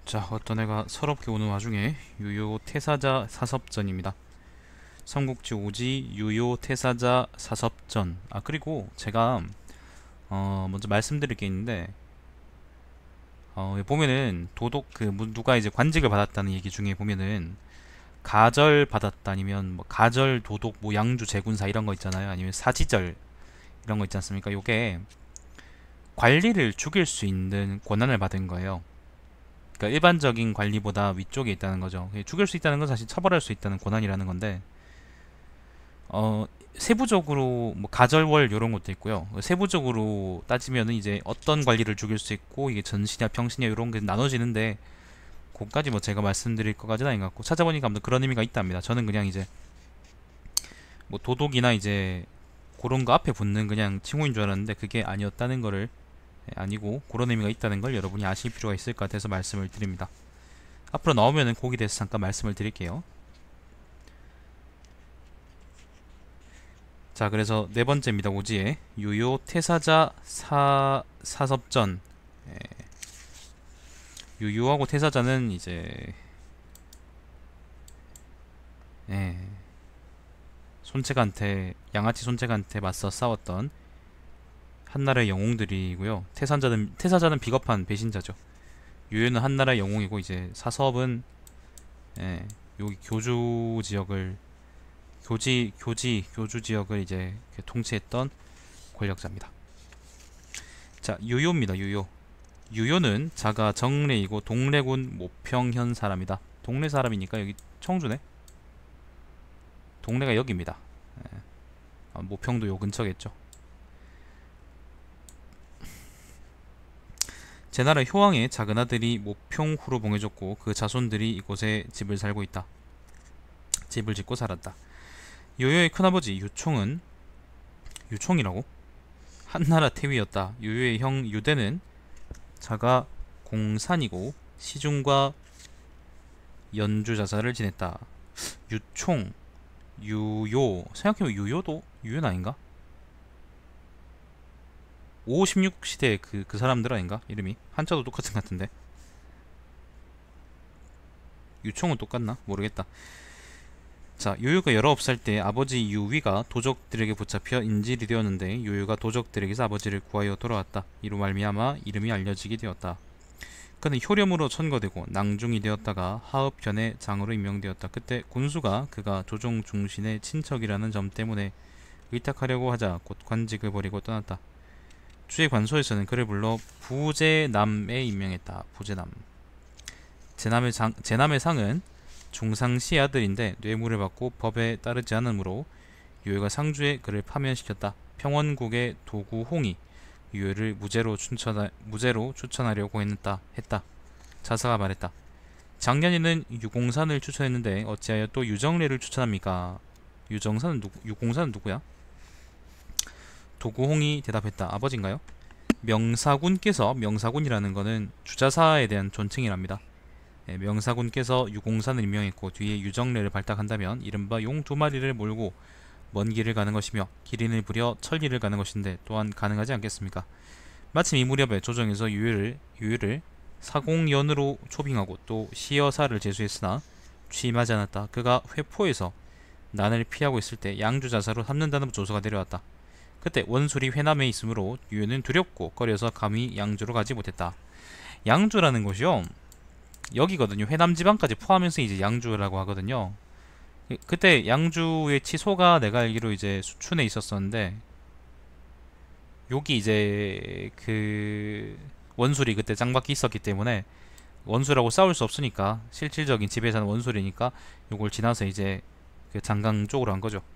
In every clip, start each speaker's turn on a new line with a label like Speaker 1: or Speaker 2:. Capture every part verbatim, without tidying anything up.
Speaker 1: 자, 어떤 애가 서럽게 오는 와중에 유효 태사자 사섭전입니다. 삼국지 오지 유효 태사자 사섭전. 아, 그리고 제가 어 먼저 말씀드릴 게 있는데, 어 보면은 도덕 그 뭐 누가 이제 관직을 받았다는 얘기 중에 보면은 가절 받았다, 아니면 뭐 가절 도독 뭐 양주 제군사 이런 거 있잖아요. 아니면 사지절 이런 거 있지 않습니까? 요게 관리를 죽일 수 있는 권한을 받은 거예요. 그러니까 일반적인 관리보다 위쪽에 있다는 거죠. 죽일 수 있다는 건 사실 처벌할 수 있다는 권한이라는 건데, 어 세부적으로 뭐 가절월 이런 것도 있고요. 세부적으로 따지면은 이제 어떤 관리를 죽일 수 있고 이게 전시냐 평시냐 이런 게 나눠지는데, 그까지 뭐 제가 말씀드릴 것까지는 아닌 것 같고, 찾아보니까 아무튼 그런 의미가 있답니다. 저는 그냥 이제 뭐 도독이나 이제 그런 거 앞에 붙는 그냥 칭호인 줄 알았는데 그게 아니었다는 거를, 아니고 그런 의미가 있다는 걸 여러분이 아실 필요가 있을 것 같아서 말씀을 드립니다. 앞으로 나오면은 거기에 대해서 잠깐 말씀을 드릴게요. 자, 그래서 네 번째입니다. 오지에 유효 태사자 사 사섭전. 예, 유효하고 태사자는 이제 예, 손책한테 양아치 손책한테 맞서 싸웠던 한나라의 영웅들이고요. 태산자는 태사자는 비겁한 배신자죠. 유효는 한나라의 영웅이고, 이제 사섭은 예, 여기 교주 지역을 교지 교지 교주 지역을 이제 통치했던 권력자입니다. 자, 유효입니다. 유효. 유효는 자가 정례이고 동래군 모평현 사람이다. 동래 사람이니까 여기 청주네. 동래가 여기입니다. 예. 아, 모평도 요 근처겠죠. 제나라 효왕의 작은 아들이 모평후로 봉해졌고 그 자손들이 이곳에 집을 살고 있다. 집을 짓고 살았다. 유효의 큰아버지 유총은 유총이라고? 한나라 태위였다. 유효의 형 유대는 자가 공산이고 시중과 연주자사를 지냈다. 유총, 유요. 생각해보면 유요도 유연 아닌가? 오십육 시대 그, 그 사람들 아닌가? 이름이 한자도 똑같은 것 같은데. 유총은 똑같나? 모르겠다. 자, 유유가 열아홉 살 때 아버지 유위가 도적들에게 붙잡혀 인질이 되었는데, 유유가 도적들에게서 아버지를 구하여 돌아왔다. 이로 말미암아 이름이 알려지게 되었다. 그는 효렴으로 천거되고 낭중이 되었다가 하읍현의 장으로 임명되었다. 그때 군수가 그가 조종 중신의 친척이라는 점 때문에 의탁하려고 하자 곧 관직을 버리고 떠났다. 주의 관소에서는 그를 불러 부제남에 임명했다. 부제남. 제남의, 장, 제남의 상은 중상시 아들인데 뇌물을 받고 법에 따르지 않으므로 유효가 상주에 그를 파면시켰다. 평원국의 도구 홍이 유효를 무죄로 추천하, 무죄로 추천하려고 했다. 했다. 자사가 말했다. 작년에는 유공산을 추천했는데 어찌하여 또 유정례를 추천합니까? 유정산은 누구? 유공산은 누구야? 도구홍이 대답했다. 아버지인가요? 명사군께서, 명사군이라는 거는 주자사에 대한 존칭이랍니다. 예, 명사군께서 유공산을 임명했고 뒤에 유정례를 발탁한다면 이른바 용 두 마리를 몰고 먼 길을 가는 것이며 기린을 부려 천리를 가는 것인데 또한 가능하지 않겠습니까? 마침 이 무렵에 조정에서 유유를, 유유를 사공연으로 초빙하고 또 시여사를 제수했으나 취임하지 않았다. 그가 회포에서 난을 피하고 있을 때 양주자사로 삼는다는 조서가 내려왔다. 그때 원술이 회남에 있으므로 유유는 두렵고 꺼려서 감히 양주로 가지 못했다. 양주라는 곳이요, 여기거든요. 회남 지방까지 포함해서 이제 양주라고 하거든요. 그때 양주의 치소가 내가 알기로 이제 수춘에 있었었는데, 여기 이제 그 원술이 그때 짱박히 있었기 때문에 원술하고 싸울 수 없으니까, 실질적인 지배자는 원술이니까 요걸 지나서 이제 그 장강 쪽으로 한 거죠.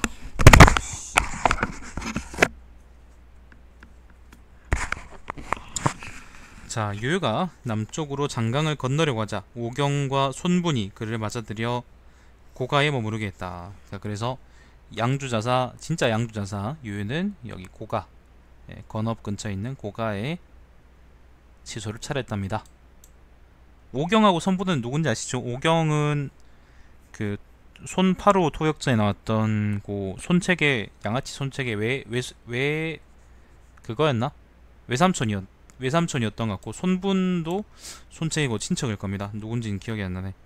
Speaker 1: 자, 유유가 남쪽으로 장강을 건너려고 하자 오경과 손분이 그를 맞아들여 고가에 머무르게 했다. 자, 그래서 양주자사, 진짜 양주자사 유유는 여기 고가, 예, 건업 근처에 있는 고가에 시소를 차렸답니다. 오경하고 손분은 누군지 아시죠? 오경은 그 손파로 토역전에 나왔던 그 손책의, 양아치 손책의 외, 외, 외 그거였나? 외삼촌이었 외삼촌이었던 것 같고, 손분도 손책이고 친척일 겁니다. 누군지는 기억이 안 나네.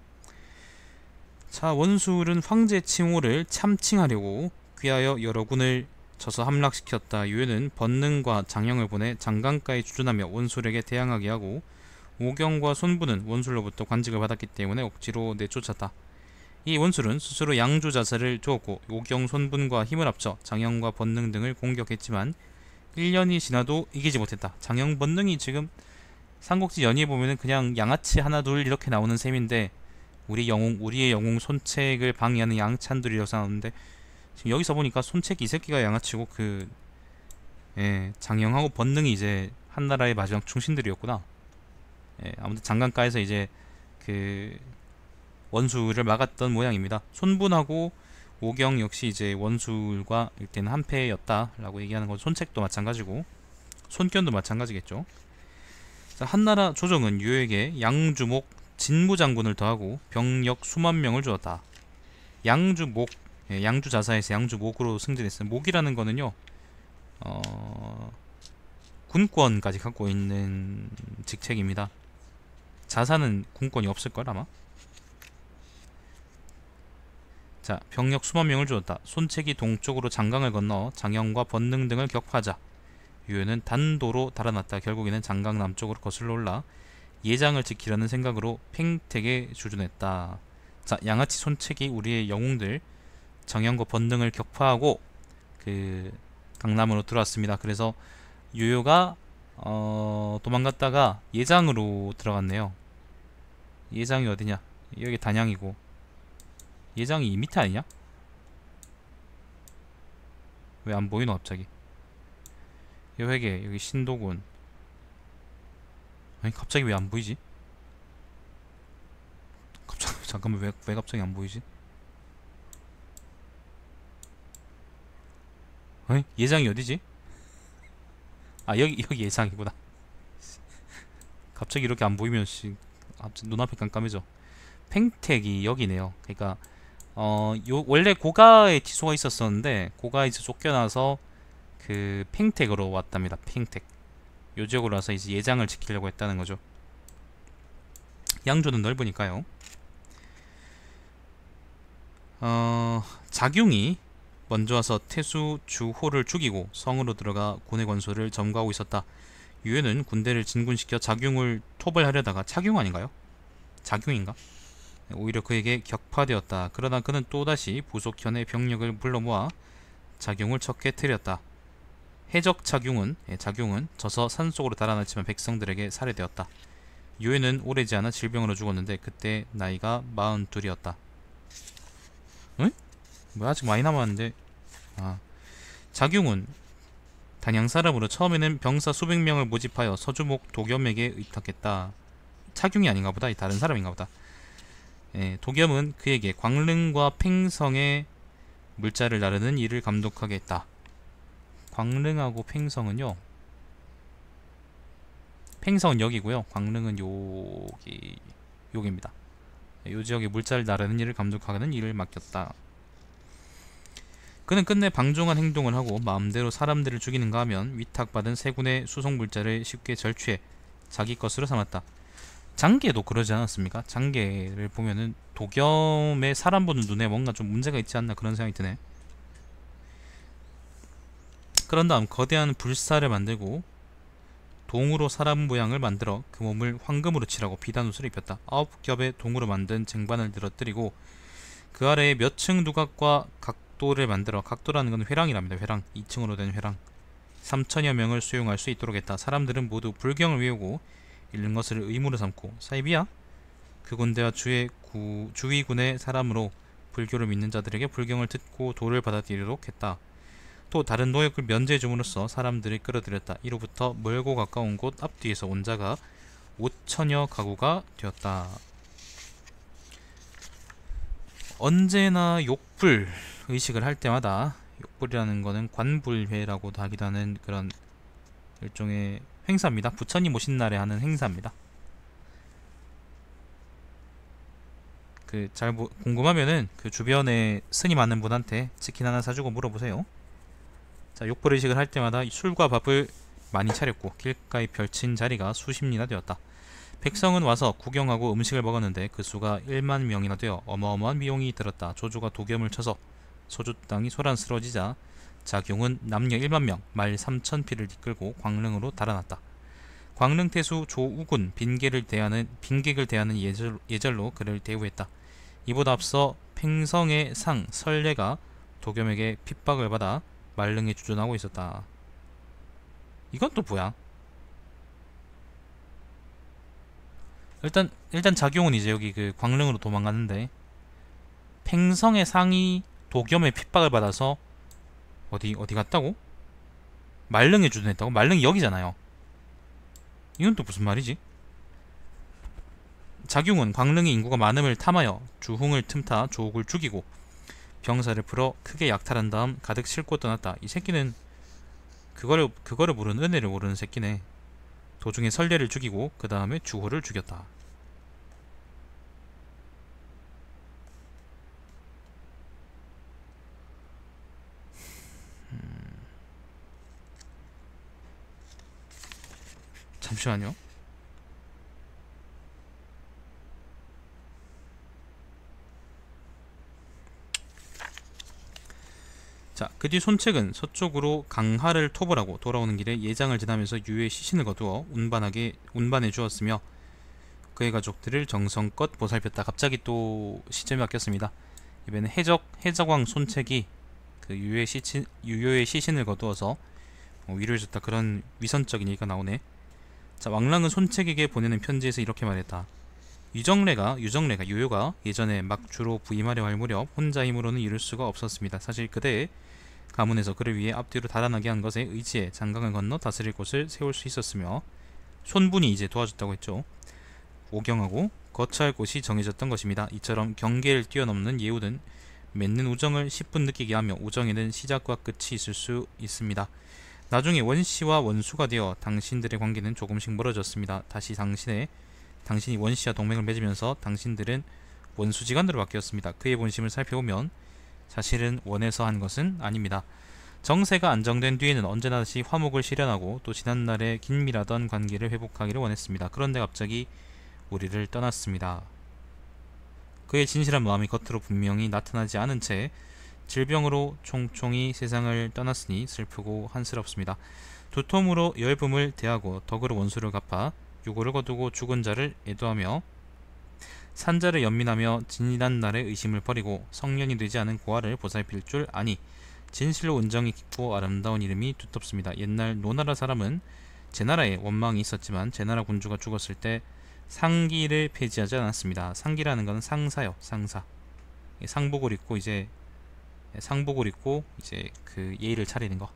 Speaker 1: 자, 원술은 황제 칭호를 참칭하려고 귀하여 여러 군을 쳐서 함락시켰다. 유효는 번능과 장영을 보내 장강가에 주둔하며 원술에게 대항하게 하고, 오경과 손부는 원술로부터 관직을 받았기 때문에 억지로 내쫓았다. 이 원술은 스스로 양주 자세를 두었고, 오경, 손분과 힘을 합쳐 장영과 번능 등을 공격했지만 일 년이 지나도 이기지 못했다. 장영, 번능이 지금 삼국지 연의에 보면은 그냥 양아치 하나 둘 이렇게 나오는 셈인데, 우리 영웅, 우리의 영웅 손책을 방해하는 양찬들이라고 나오는데, 지금 여기서 보니까 손책 이 새끼가 양아치고 그 예, 장영하고 번능이 이제 한나라의 마지막 충신들이었구나. 예, 아무튼 장강가에서 이제 그 원술을 막았던 모양입니다. 손분하고 오경 역시 이제 원술과 일대는 한패였다라고 얘기하는 건, 손책도 마찬가지고 손견도 마찬가지겠죠. 자, 한나라 조정은 유효에게 양주목 진무장군을 더하고 병력 수만 명을 주었다. 양주목, 예, 양주자사에서 양주목으로 승진했어요. 목이라는 거는요, 어, 군권까지 갖고 있는 직책입니다. 자사는 군권이 없을걸 아마. 자, 병력 수만 명을 주었다. 손책이 동쪽으로 장강을 건너 장영과 번능 등을 격파하자 유효는 단도로 달아났다. 결국에는 장강 남쪽으로 거슬러 올라 예장을 지키려는 생각으로 팽택에 주둔했다. 자, 양아치 손책이 우리의 영웅들 장영과 번능을 격파하고 그 강남으로 들어왔습니다. 그래서 유효가 어, 도망갔다가 예장으로 들어갔네요. 예장이 어디냐? 여기 단양이고, 예장이 이 밑에 아니냐? 왜 안 보이노 갑자기? 이 회계 여기 신도군. 아니 갑자기 왜 안 보이지? 갑자기 잠깐만, 왜, 왜 갑자기 안 보이지? 아니 예장이 어디지? 아 여기 여기 예장이구나. 갑자기 이렇게 안 보이면 씨, 눈앞이 깜깜해져. 팽택이 여기네요. 그러니까 어, 요 원래 고가에 티소가 있었었는데 고가에서 쫓겨나서 그 팽택으로 왔답니다. 팽택. 요 지역으로 와서 이제 예장을 지키려고 했다는 거죠. 양조는 넓으니까요. 어, 자균이 먼저 와서 태수 주호를 죽이고 성으로 들어가 군의 권소를 점거하고 있었다. 유효는 군대를 진군시켜 자균을 토벌하려다가, 차균 아닌가요? 자균인가? 오히려 그에게 격파되었다. 그러나 그는 또다시 부속현의 병력을 불러 모아 자균을 척해 들였다. 해적 자균은, 예, 자균은 져서 산속으로 달아났지만 백성들에게 살해되었다. 유효는 오래지 않아 질병으로 죽었는데 그때 나이가 마흔둘이었다. 응? 뭐 아직 많이 남았는데. 아, 자균은 단양 사람으로 처음에는 병사 수백 명을 모집하여 서주목 도겸에게 의탁했다. 차균이 아닌가 보다. 다른 사람인가 보다. 예, 도겸은 그에게 광릉과 팽성의 물자를 나르는 일을 감독하게 했다. 광릉하고 팽성은요, 팽성은 여기고요, 광릉은 여기, 여기입니다. 이 지역의 물자를 나르는 일을 감독하는 일을 맡겼다. 그는 끝내 방종한 행동을 하고 마음대로 사람들을 죽이는가 하면 위탁받은 세군의 수송 물자를 쉽게 절취해 자기 것으로 삼았다. 장계도 그러지 않았습니까? 장계를 보면은 도겸의 사람 보는 눈에 뭔가 좀 문제가 있지 않나 그런 생각이 드네. 그런 다음 거대한 불사를 만들고 동으로 사람 모양을 만들어 그 몸을 황금으로 칠하고 비단옷을 입혔다. 아홉 겹의 동으로 만든 쟁반을 늘어뜨리고 그 아래에 몇 층 두각과 각도를 만들어, 각도라는 건 회랑이랍니다. 회랑, 이 층으로 된 회랑, 삼천여 명을 수용할 수 있도록 했다. 사람들은 모두 불경을 외우고 읽는 것을 의무로 삼고, 사이비야? 그 군대와 주의 구, 주위군의 사람으로 불교를 믿는 자들에게 불경을 듣고 도를 받아들이도록 했다. 또 다른 노역을 면제해 줌으로써 사람들을 끌어들였다. 이로부터 멀고 가까운 곳 앞뒤에서 온 자가 오천여 가구가 되었다. 언제나 욕불 의식을 할 때마다, 욕불이라는 거는 관불회라고도 하기도 하는 그런 일종의 행사입니다. 부처님 오신 날에 하는 행사입니다. 그 잘 궁금하면은 그 주변에 스님 아는 분한테 치킨 하나 사주고 물어보세요. 자, 욕불 의식을 할 때마다 술과 밥을 많이 차렸고 길가에 펼친 자리가 수십리나 되었다. 백성은 와서 구경하고 음식을 먹었는데 그 수가 일만 명이나 되어 어마어마한 비용이 들었다. 조조가 도겸을 쳐서 소주 땅이 소란스러워지자 자경은 남녀 일만 명, 말 삼천 피를 이끌고 광릉으로 달아났다. 광릉태수 조우군 빈객을 대하는 빈객을 대하는 예절, 예절로 그를 대우했다. 이보다 앞서 팽성의 상 설례가 도겸에게 핍박을 받아 말릉에 주둔하고 있었다. 이건 또 뭐야? 일단 일단 자경은 이제 여기 그 광릉으로 도망가는데 팽성의 상이 도겸의 핍박을 받아서 어디 어디 갔다고? 말릉에 주둔했다고? 말릉이 여기잖아요. 이건 또 무슨 말이지? 자경은 광릉의 인구가 많음을 탐하여 주흥을 틈타 조옥을 죽이고 병사를 풀어 크게 약탈한 다음 가득 싣고 떠났다. 이 새끼는 그거를 그거를 모르는 은혜를 모르는 새끼네. 도중에 설례를 죽이고 그 다음에 주호를 죽였다. 음... 잠시만요. 자, 그 뒤 손책은 서쪽으로 강하를 토벌하고 돌아오는 길에 예장을 지나면서 유유의 시신을 거두어 운반하게 운반해 주었으며 그의 가족들을 정성껏 보살폈다. 갑자기 또 시점이 바뀌었습니다. 이번에는 해적 해적왕 손책이 그 유유의 시신 유유의 시신을 거두어서 어, 위로해 줬다. 그런 위선적인 얘기가 나오네. 자, 왕랑은 손책에게 보내는 편지에서 이렇게 말했다. 유정래가 유정래가 유유가 예전에 막 주로 부임하려 할 무렵 혼자 힘으로는 이룰 수가 없었습니다. 사실 그대의 가문에서 그를 위해 앞뒤로 달아나게 한 것에 의지해 장강을 건너 다스릴 곳을 세울 수 있었으며 손분이 이제 도와줬다고 했죠. 오경하고 거처할 곳이 정해졌던 것입니다. 이처럼 경계를 뛰어넘는 예우는 맺는 우정을 십 분 느끼게 하며 우정에는 시작과 끝이 있을 수 있습니다. 나중에 원씨와 원수가 되어 당신들의 관계는 조금씩 멀어졌습니다. 다시 당신의 당신이 원씨와 동맹을 맺으면서 당신들은 원수지간으로 바뀌었습니다. 그의 본심을 살펴보면 사실은 원해서 한 것은 아닙니다. 정세가 안정된 뒤에는 언제나 다시 화목을 실현하고 또 지난날의 긴밀하던 관계를 회복하기를 원했습니다. 그런데 갑자기 우리를 떠났습니다. 그의 진실한 마음이 겉으로 분명히 나타나지 않은 채 질병으로 총총히 세상을 떠났으니 슬프고 한스럽습니다. 두통으로 열품을 대하고 덕으로 원수를 갚아 유고를 거두고 죽은 자를 애도하며 산자를 연민하며 진일한 날의 의심을 버리고 성년이 되지 않은 고아를 보살필 줄 아니 진실로 은정이 깊고 아름다운 이름이 두텁습니다. 옛날 노나라 사람은 제나라에 원망이 있었지만 제나라 군주가 죽었을 때 상기를 폐지하지 않았습니다. 상기라는 것은 상사요, 상사. 상복을 입고 이제 상복을 입고 이제 그 예의를 차리는 거.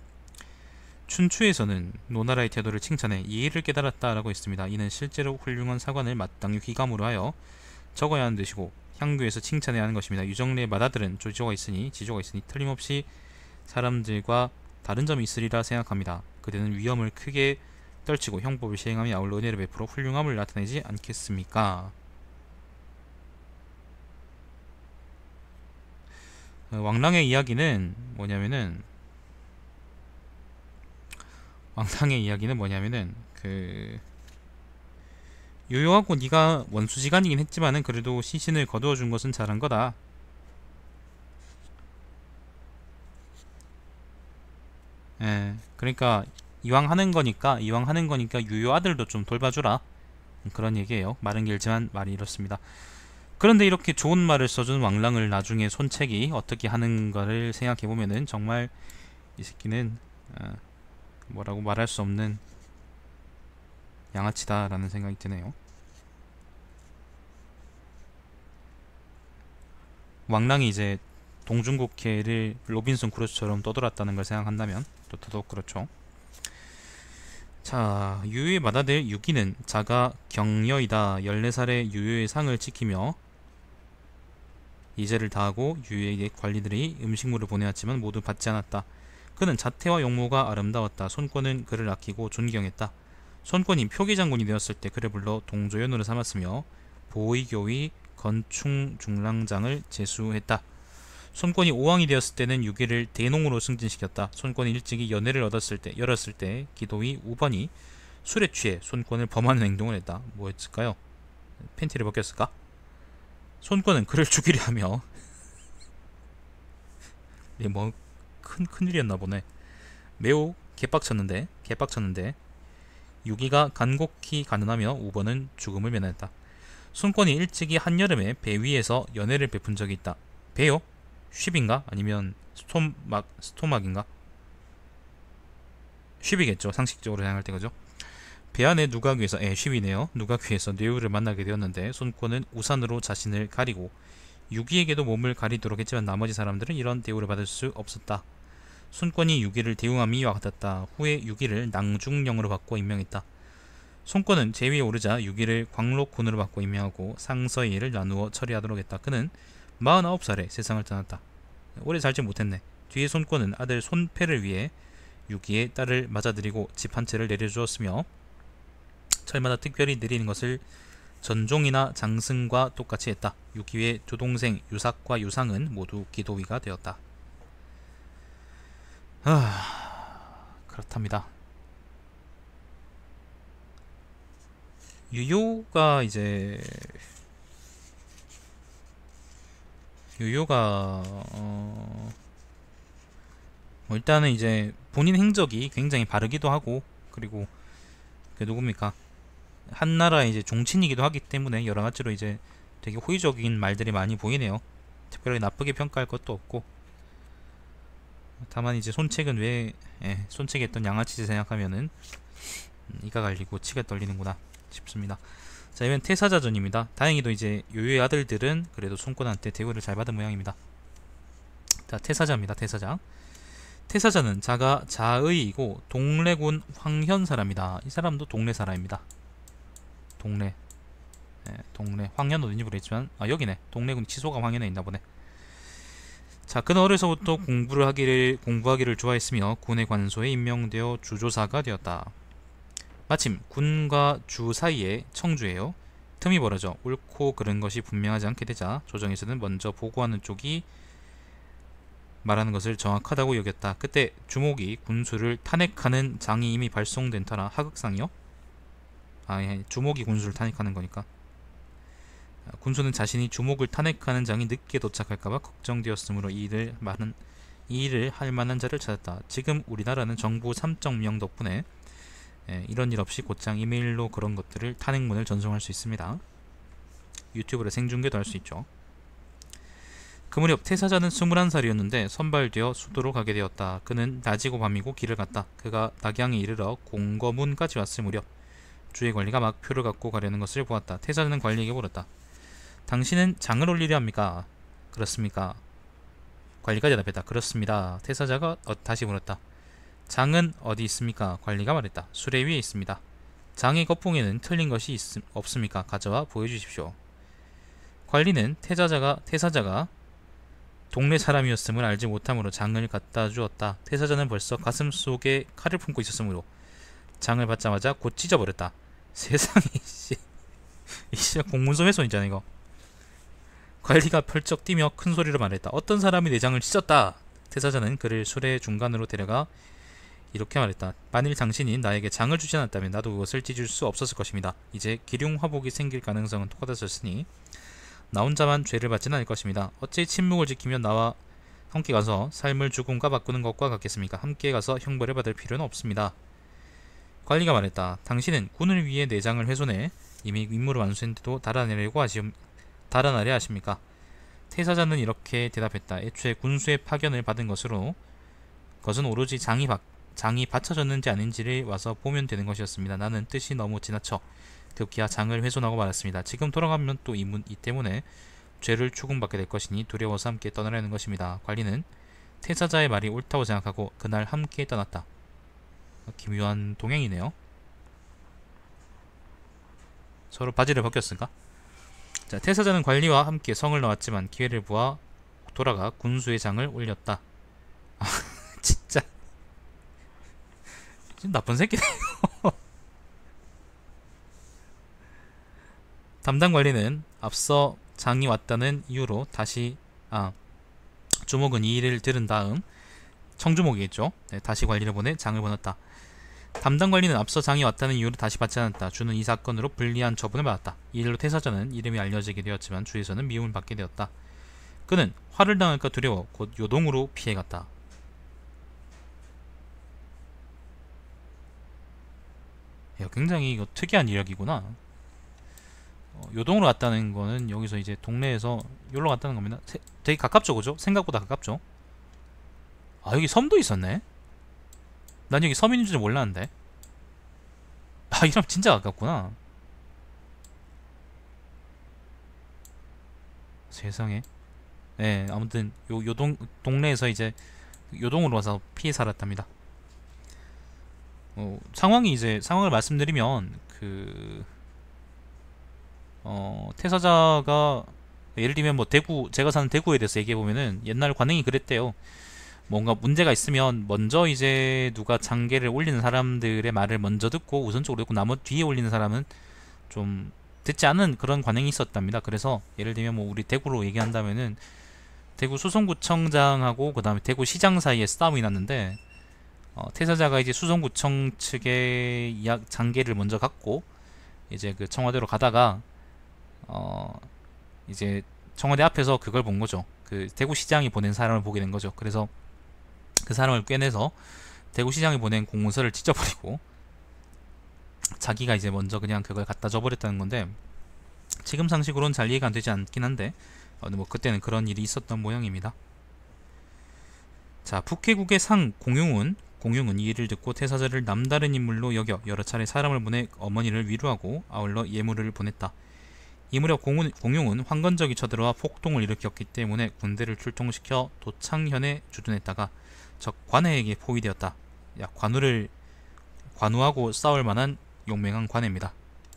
Speaker 1: 춘추에서는 노나라의 태도를 칭찬해 예의를 깨달았다라고 했습니다. 이는 실제로 훌륭한 사관을 마땅히 귀감으로 하여 적어야 하는 뜻이고 향교에서 칭찬해야 하는 것입니다. 유정래의 맏아들은 조지조가 있으니 지조가 있으니 틀림없이 사람들과 다른 점이 있으리라 생각합니다. 그대는 위험을 크게 떨치고 형법을 시행하며 아울러 은혜를 베풀어 훌륭함을 나타내지 않겠습니까? 어, 왕랑의 이야기는 뭐냐면은 왕랑의 이야기는 뭐냐면은 그 유효하고 네가 원수지간이긴 했지만은 그래도 시신을 거두어 준 것은 잘한 거다. 예, 그러니까 이왕 하는 거니까 이왕 하는 거니까 유효 아들도 좀 돌봐주라. 그런 얘기예요. 말은 길지만 말이 이렇습니다. 그런데 이렇게 좋은 말을 써준 왕랑을 나중에 손책이 어떻게 하는가를 생각해보면은 정말 이 새끼는 어, 뭐라고 말할 수 없는 양아치다 라는 생각이 드네요. 왕랑이 이제 동중국해를 로빈슨 크루소처럼 떠돌았다는 걸 생각한다면 또 더더욱 그렇죠. 자, 유유의 맏아들 유기는 자가 경여이다. 열네 살의 유유의 상을 지키며 이제를 다하고 유유에게 관리들이 음식물을 보내왔지만 모두 받지 않았다. 그는 자태와 용모가 아름다웠다. 손권은 그를 아끼고 존경했다. 손권이 표기장군이 되었을 때 그를 불러 동조연으로 삼았으며 보의교위 건충중랑장을 제수했다. 손권이 오왕이 되었을 때는 유기를 대농으로 승진시켰다. 손권이 일찍이 연회를 얻었을 때 열었을 때 기도이 우번이 술에 취해 손권을 범하는 행동을 했다. 뭐였을까요? 팬티를 벗겼을까? 손권은 그를 죽이려 하며 이게 뭐 큰 큰일이었나 보네. 매우 개빡쳤는데 개빡쳤는데 유기가 간곡히 가난하며 우번은 죽음을 면했다. 손권이 일찍이 한여름에 배 위에서 연회를 베푼 적이 있다. 배요? 쉽인가? 아니면 스톰막 스토막인가? 쉽이겠죠. 상식적으로 생각할 때 그죠? 배 안에 누각위에서 에 쉽이네요. 누각위에서 뇌우를 만나게 되었는데 손권은 우산으로 자신을 가리고 유기에게도 몸을 가리도록 했지만 나머지 사람들은 이런 대우를 받을 수 없었다. 손권이 유기를 대웅함이 이와 같았다. 후에 유기를 낭중령으로 바꿔 임명했다. 손권은 제위에 오르자 유기를 광록군으로 바꿔 임명하고 상서의 일을 나누어 처리하도록 했다. 그는 마흔아홉 살에 세상을 떠났다. 오래 살지 못했네. 뒤에 손권은 아들 손패를 위해 유기의 딸을 맞아들이고 집 한 채를 내려주었으며 철마다 특별히 내리는 것을 전종이나 장승과 똑같이 했다. 유기의 두 동생 유삭과 유상은 모두 기도위가 되었다. 아, 그렇답니다. 유효가 이제 유효가 어, 뭐 일단은 이제 본인 행적이 굉장히 바르기도 하고 그리고 그 누굽니까 한나라의 이제 종친이기도 하기 때문에 여러 가지로 이제 되게 호의적인 말들이 많이 보이네요. 특별히 나쁘게 평가할 것도 없고 다만 이제 손책은 왜 예, 손책했던 양아치를 생각하면은 음, 이가 갈리고 치가 떨리는구나 싶습니다. 자 이번 태사자전입니다. 다행히도 이제 요요의 아들들은 그래도 손권한테 대우를 잘 받은 모양입니다. 자 태사자입니다. 태사자 태사자는 자가 자의이고 동래군 황현 사람이다. 이 사람도 동래 사람입니다. 동래 예, 동래 황현 어딘지 모르겠지만 아 여기네. 동래군 치소가 황현에 있나보네. 자, 그는 어려서부터 공부를 하기를 공부하기를 좋아했으며 군의 관소에 임명되어 주조사가 되었다. 마침 군과 주 사이에 청주에요. 틈이 벌어져 옳고 그른 것이 분명하지 않게 되자 조정에서는 먼저 보고하는 쪽이 말하는 것을 정확하다고 여겼다. 그때 주목이 군수를 탄핵하는 장이 이미 발송된 터라 하극상이요? 아, 예, 주목이 군수를 탄핵하는 거니까. 군수는 자신이 주목을 탄핵하는 장이 늦게 도착할까봐 걱정되었으므로 이 일을 많은 이 일을 할 만한 자를 찾았다. 지금 우리나라는 정부 삼정명 덕분에 예, 이런 일 없이 곧장 이메일로 그런 것들을 탄핵문을 전송할 수 있습니다. 유튜브로 생중계도 할 수 있죠. 그 무렵 태사자는 스물한 살이었는데 선발되어 수도로 가게 되었다. 그는 낮이고 밤이고 길을 갔다. 그가 낙양에 이르러 공거문까지 왔을 무렵 주의 관리가 막 표를 갖고 가려는 것을 보았다. 태사자는 관리에게 물었다. 당신은 장을 올리려 합니까? 그렇습니까? 관리가 대답했다. 그렇습니다. 태사자가 어, 다시 물었다. 장은 어디 있습니까? 관리가 말했다. 수레 위에 있습니다. 장의 거풍에는 틀린 것이 있, 없습니까? 가져와 보여주십시오. 관리는 태사자가, 태사자가 동네 사람이었음을 알지 못함으로 장을 갖다 주었다. 태사자는 벌써 가슴 속에 칼을 품고 있었으므로 장을 받자마자 곧 찢어버렸다. 세상에 씨, 이씨 공문서 훼손이잖아 이거. 관리가 펄쩍 뛰며 큰 소리로 말했다. 어떤 사람이 내 장을 찢었다. 태사자는 그를 수레 중간으로 데려가 이렇게 말했다. 만일 당신이 나에게 장을 주지 않았다면 나도 그것을 찢을 수 없었을 것입니다. 이제 기륭화복이 생길 가능성은 똑같아졌으니 나 혼자만 죄를 받지는 않을 것입니다. 어찌 침묵을 지키며 나와 함께 가서 삶을 죽음과 바꾸는 것과 같겠습니까? 함께 가서 형벌을 받을 필요는 없습니다. 관리가 말했다. 당신은 군을 위해 내 장을 훼손해 이미 임무를 완수했는데도 달아내려고 하시, 달아나려 하십니까? 태사자는 이렇게 대답했다. 애초에 군수의 파견을 받은 것으로 것은 오로지 장이, 바, 장이 받쳐졌는지 아닌지를 와서 보면 되는 것이었습니다. 나는 뜻이 너무 지나쳐 급기야 장을 훼손하고 말았습니다. 지금 돌아가면 또 이 이 때문에 죄를 추궁받게 될 것이니 두려워서 함께 떠나려는 것입니다. 관리는 태사자의 말이 옳다고 생각하고 그날 함께 떠났다. 기묘한 동행이네요. 서로 바지를 벗겼을까? 자, 태사자는 관리와 함께 성을 나왔지만 기회를 보아 돌아가 군수의 장을 올렸다. 아, 진짜 나쁜 새끼네. 담당 관리는 앞서 장이 왔다는 이유로 다시 아 주목은 이 일을 들은 다음, 청주목이겠죠. 네, 다시 관리를 보내 장을 보냈다. 담당 관리는 앞서 장이 왔다는 이유로 다시 받지 않았다. 주는 이 사건으로 불리한 처분을 받았다. 이 일로 태사자는 이름이 알려지게 되었지만 주에서는 미움을 받게 되었다. 그는 화를 당할까 두려워 곧 요동으로 피해갔다. 야, 굉장히 이거 특이한 이야기구나. 어, 요동으로 갔다는 거는 여기서 이제 동네에서 여기로 갔다는 겁니다. 세, 되게 가깝죠, 그죠? 생각보다 가깝죠. 아, 여기 섬도 있었네. 난 여기 섬인 줄 몰랐는데. 아, 이러면 진짜 가깝구나. 세상에. 네, 아무튼 요 요동 동네에서 이제 요동으로 와서 피해 살았답니다. 어, 상황이 이제 상황을 말씀드리면 그 어, 태사자가 예를 들면 뭐 대구, 제가 사는 대구에 대해서 얘기해 보면은 옛날 관행이 그랬대요. 뭔가 문제가 있으면 먼저 이제 누가 장계를 올리는 사람들의 말을 먼저 듣고 우선적으로 듣고 나머 뒤에 올리는 사람은 좀 듣지 않은 그런 관행이 있었답니다. 그래서 예를 들면 뭐 우리 대구로 얘기한다면은 대구 수성구청장하고 그 다음에 대구시장 사이에 싸움이 났는데 어, 태사자가 이제 수성구청 측의 이야, 장계를 먼저 갖고 이제 그 청와대로 가다가 어 이제 청와대 앞에서 그걸 본 거죠. 그 대구시장이 보낸 사람을 보게 된 거죠. 그래서 그 사람을 꿰내서 대구시장이 보낸 공문서를 찢어버리고 자기가 이제 먼저 그냥 그걸 갖다 줘버렸다는 건데, 지금 상식으로는 잘 이해가 안 되지 않긴 한데 어, 뭐 그때는 그런 일이 있었던 모양입니다. 자, 북해국의 상 공용은 공용은 이 일을 듣고 태사자를 남다른 인물로 여겨 여러 차례 사람을 보내 어머니를 위로하고 아울러 예물을 보냈다. 이 무렵 공은, 공용은 황건적이 쳐들어와 폭동을 일으켰기 때문에 군대를 출동시켜 도창현에 주둔했다가 적 관해에게 포위되었다. 야, 관우를 관우하고 싸울 만한 용맹한 관해입니다.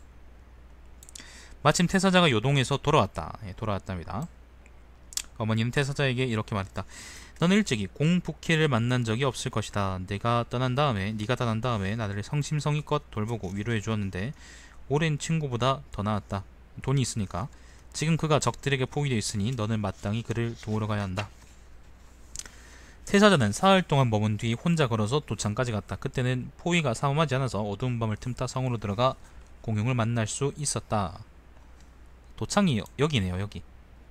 Speaker 1: 마침 태사자가 요동에서 돌아왔다. 예, 돌아왔답니다. 어머니는 태사자에게 이렇게 말했다. 너는 일찍이 공북해를 만난 적이 없을 것이다. 내가 떠난 다음에 네가 떠난 다음에 나를 성심성의껏 돌보고 위로해 주었는데 오랜 친구보다 더 나았다. 돈이 있으니까. 지금 그가 적들에게 포위되어 있으니 너는 마땅히 그를 도우러 가야 한다. 태사자는 사흘 동안 머문 뒤 혼자 걸어서 도창까지 갔다. 그때는 포위가 삼엄하지 않아서 어두운 밤을 틈타 성으로 들어가 공용을 만날 수 있었다. 도창이 여기네요. 여기.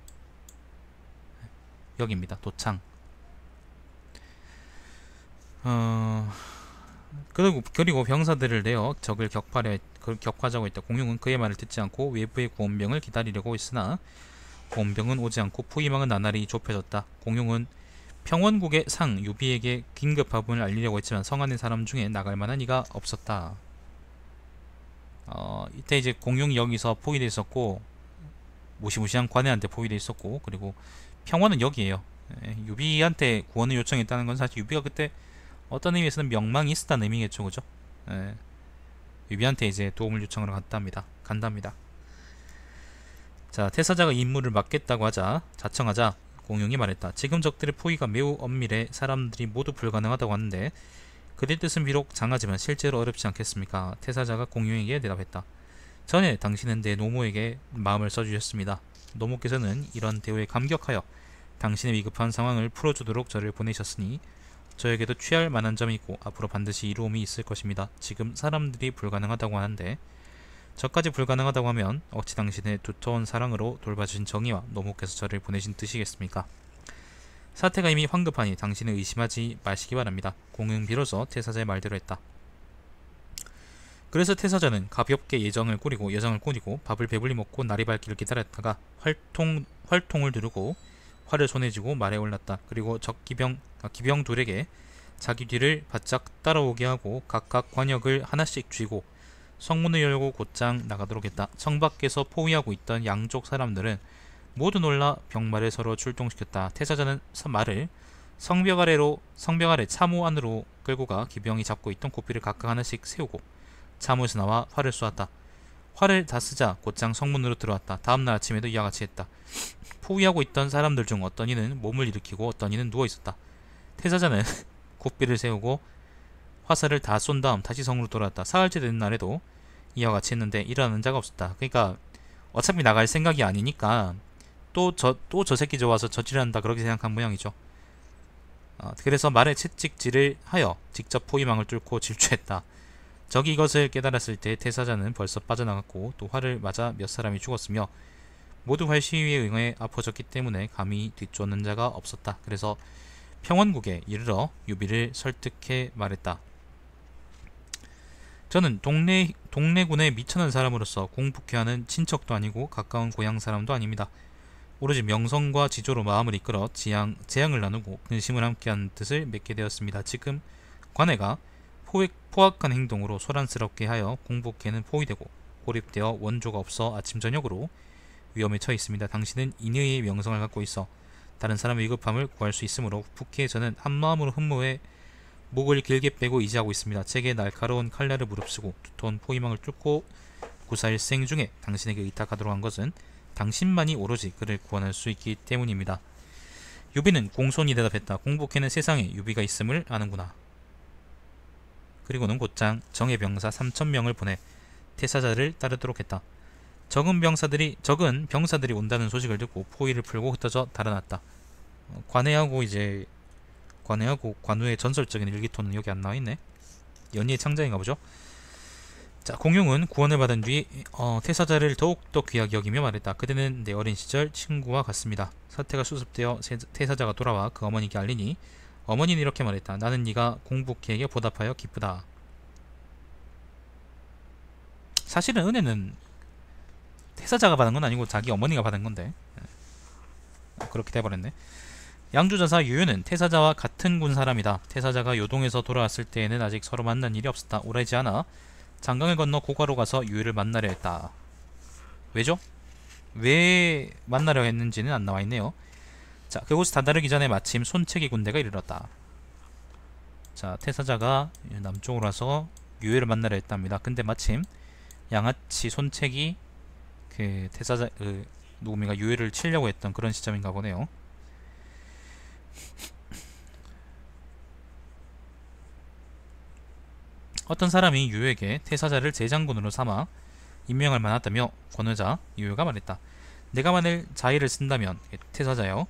Speaker 1: 여기입니다. 도창. 어... 그리고, 그리고 병사들을 내어 적을 격파려, 격파하자고 했다. 공용은 그의 말을 듣지 않고 외부의 구원병을 기다리려고 했으나 구원병은 오지 않고 포위망은 나날이 좁혀졌다. 공용은 평원국의 상 유비에게 긴급 화분을 알리려고 했지만 성 안의 사람 중에 나갈 만한 이가 없었다. 어, 이때 이제 공용이 여기서 포위되어 있었고 무시무시한 관에한테 포위되어 있었고, 그리고 평원은 여기에요. 예, 유비한테 구원을 요청했다는 건 사실 유비가 그때 어떤 의미에서는 명망이 있었다는 의미겠죠, 그죠? 예, 유비한테 이제 도움을 요청하러 갔답니다. 간답니다. 자, 태사자가 이 임무를 맡겠다고 하자, 자청하자 공용이 말했다. 지금 적들의 포위가 매우 엄밀해 사람들이 모두 불가능하다고 하는데 그들 뜻은 비록 장하지만 실제로 어렵지 않겠습니까? 태사자가 공용에게 대답했다. 전에 당신은 내 노모에게 마음을 써주셨습니다. 노모께서는 이런 대우에 감격하여 당신의 위급한 상황을 풀어주도록 저를 보내셨으니 저에게도 취할 만한 점이 있고 앞으로 반드시 이루음이 있을 것입니다. 지금 사람들이 불가능하다고 하는데 저까지 불가능하다고 하면 어찌 당신의 두터운 사랑으로 돌봐주신 정의와 노모께서 저를 보내신 뜻이겠습니까? 사태가 이미 황급하니 당신을 의심하지 마시기 바랍니다. 공은 비로소 태사자의 말대로 했다. 그래서 태사자는 가볍게 예정을 꾸리고 예정을 꾸리고 밥을 배불리 먹고 날이 밝기를 기다렸다가 활통, 활통을 두르고 활을 손에 쥐고 말에 올랐다. 그리고 적 기병, 아, 기병 둘에게 자기 뒤를 바짝 따라오게 하고 각각 관역을 하나씩 쥐고 성문을 열고 곧장 나가도록 했다. 성 밖에서 포위하고 있던 양쪽 사람들은 모두 놀라 병마를 서로 출동시켰다. 태사자는 말을 성벽 아래로 성벽 아래 참호 안으로 끌고 가 기병이 잡고 있던 고삐를 각각 하나씩 세우고 참호에서 나와 활을 쏘았다. 활을 다 쓰자 곧장 성문으로 들어왔다. 다음날 아침에도 이와 같이 했다. 포위하고 있던 사람들 중 어떤 이는 몸을 일으키고 어떤 이는 누워있었다. 태사자는 고삐를 세우고 화살을 다 쏜 다음 다시 성으로 돌아왔다. 사흘째 되는 날에도 이와 같이 했는데 일어나는 자가 없었다. 그러니까 어차피 나갈 생각이 아니니까 또 저 또 저 새끼 좋아서 저질한다 그렇게 생각한 모양이죠. 어, 그래서 말에 채찍질을 하여 직접 포위망을 뚫고 질주했다. 적이 이것을 깨달았을 때 태사자는 벌써 빠져나갔고 또 활을 맞아 몇 사람이 죽었으며 모두 활 시위에 응해 아파졌기 때문에 감히 뒤쫓는 자가 없었다. 그래서 평원국에 이르러 유비를 설득해 말했다. 저는 동네, 동네군에 미천한 사람으로서 공북해하는 친척도 아니고 가까운 고향 사람도 아닙니다. 오로지 명성과 지조로 마음을 이끌어 지향, 재앙을 나누고 근심을 함께하는 뜻을 맺게 되었습니다. 지금 관해가 포획, 포악한 행동으로 소란스럽게 하여 공북해는 포위되고 고립되어 원조가 없어 아침 저녁으로 위험에 처해 있습니다. 당신은 인의의 명성을 갖고 있어 다른 사람의 위급함을 구할 수 있으므로 북해에 저는 한마음으로 흠모해 목을 길게 빼고 의지하고 있습니다. 제게 날카로운 칼날을 무릅쓰고 두터운 포위망을 뚫고 구사일생 중에 당신에게 의탁하도록 한 것은 당신만이 오로지 그를 구원할 수 있기 때문입니다. 유비는 공손히 대답했다. 공복해는 세상에 유비가 있음을 아는구나. 그리고는 곧장 정예 병사 삼천 명을 보내 태사자를 따르도록 했다. 적은 병사들이 적은 병사들이 온다는 소식을 듣고 포위를 풀고 흩어져 달아났다. 어, 관해하고 이제 관해하고 관우의 전설적인 일기토는 여기 안 나와있네. 연희의 창작인가 보죠. 자, 공용은 구원을 받은 뒤 어, 태사자를 더욱더 귀하게 여기며 말했다. 그대는 내 어린 시절 친구와 같습니다. 사태가 수습되어 세, 태사자가 돌아와 그 어머니께 알리니 어머니는 이렇게 말했다. 나는 네가 공북해에게 보답하여 기쁘다. 사실은 은혜는 태사자가 받은 건 아니고 자기 어머니가 받은 건데 어, 그렇게 돼버렸네. 양주전사 유유는 태사자와 같은 군 사람이다. 태사자가 요동에서 돌아왔을 때에는 아직 서로 만난 일이 없었다. 오래지 않아 장강을 건너 고가로 가서 유유를 만나려 했다. 왜죠? 왜 만나려 했는지는 안 나와있네요. 자, 그곳에 다다르기 전에 마침 손책의 군대가 이르렀다. 자, 태사자가 남쪽으로 와서 유유를 만나려 했답니다. 근데 마침 양아치 손책이 그 태사자 그 누구인가 유유를 치려고 했던 그런 시점인가 보네요. 어떤 사람이 유유에게 태사자를 제장군으로 삼아 임명할 만하다며 권하자 유유가 말했다. 내가 만일 자의를 쓴다면 태사자여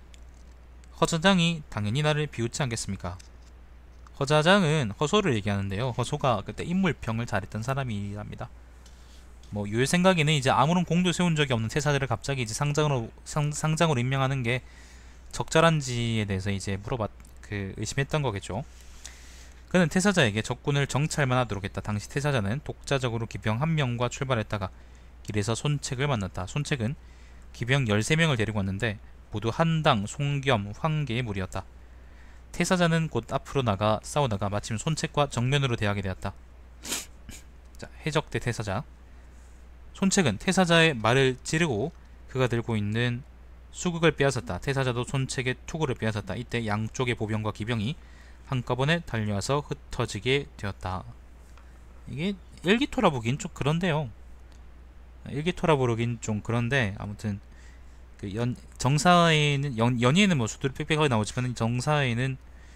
Speaker 1: 허자장이 당연히 나를 비웃지 않겠습니까? 허자장은 허소를 얘기하는데요. 허소가 그때 인물평을 잘했던 사람이랍니다. 뭐 유유 생각에는 이제 아무런 공도 세운 적이 없는 태사자를 갑자기 이제 상장으로 상, 상장으로 임명하는 게 적절한지에 대해서 이제 물어봤 그 의심했던 거겠죠. 그는 태사자에게 적군을 정찰만 하도록 했다. 당시 태사자는 독자적으로 기병 한 명과 출발했다가 길에서 손책을 만났다. 손책은 기병 열세 명을 데리고 왔는데 모두 한당, 송겸, 황계의 무리였다. 태사자는 곧 앞으로 나가 싸우다가 마침 손책과 정면으로 대하게 되었다. 자, 해적대 태사자. 손책은 태사자의 말을 찌르고 그가 들고 있는 수국을 빼앗았다. 태사자도 손책의 투구를 빼앗았다. 이때 양쪽의 보병과 기병이 한꺼번에 달려와서 흩어지게 되었다. 이게 일기토라 보긴 좀 그런데요. 일기토라 보긴 좀 그런데 아무튼 그 연, 정사에는 연, 연희에는 뭐 수두리 빽빽하게 나오지만 정사에는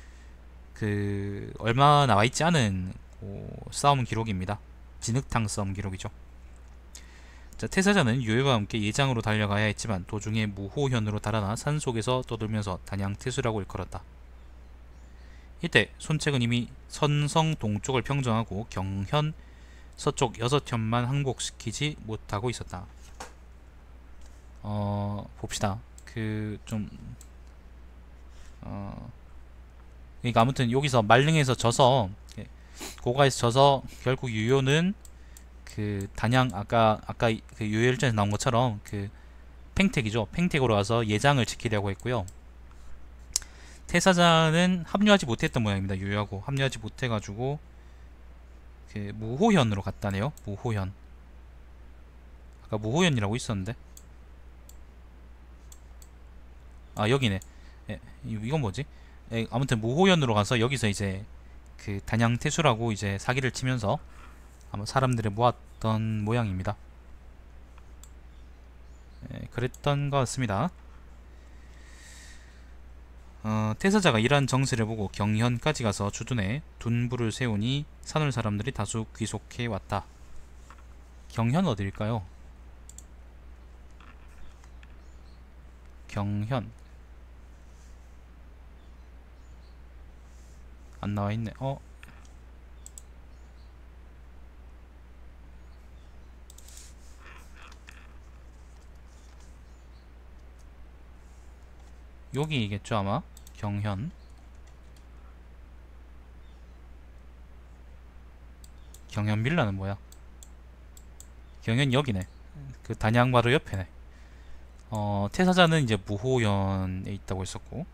Speaker 1: 그 얼마 나와있지 않은 그 싸움 기록입니다. 진흙탕 싸움 기록이죠. 자, 태사자는 유유와 함께 예장으로 달려가야 했지만 도중에 무호현으로 달아나 산속에서 떠돌면서 단양태수라고 일컬었다. 이때 손책은 이미 선성 동쪽을 평정하고 경현 서쪽 여섯 현만 항복시키지 못하고 있었다. 어 봅시다. 그 좀 어 그러니까 아무튼 여기서 말릉에서 져서 고가에서 져서 결국 유효는 그 단양 아까 아까 그 유효일전에서 나온 것처럼 그 팽택이죠. 팽택으로 와서 예장을 지키려고 했고요. 태사자는 합류하지 못했던 모양입니다. 유효하고 합류하지 못해가지고 그 무호현으로 갔다네요. 무호현. 아까 무호현이라고 있었는데. 아 여기네. 예, 이건 뭐지? 예, 아무튼 무호현으로 가서 여기서 이제 그 단양태수라고 이제 사기를 치면서 아마 사람들을 모았던 모양입니다. 예, 그랬던 것 같습니다. 어, 태사자가 이러한 정세를 보고 경현까지 가서 주둔해 둔부를 세우니 산울 사람들이 다수 귀속해 왔다. 경현 어디일까요? 경현 안 나와 있네. 어? 여기겠죠 아마? 경현. 경현 빌라는 뭐야? 경현 여기네. 그 단양 바로 옆에네. 어, 태사자는 이제 무호연에 있다고 했었고.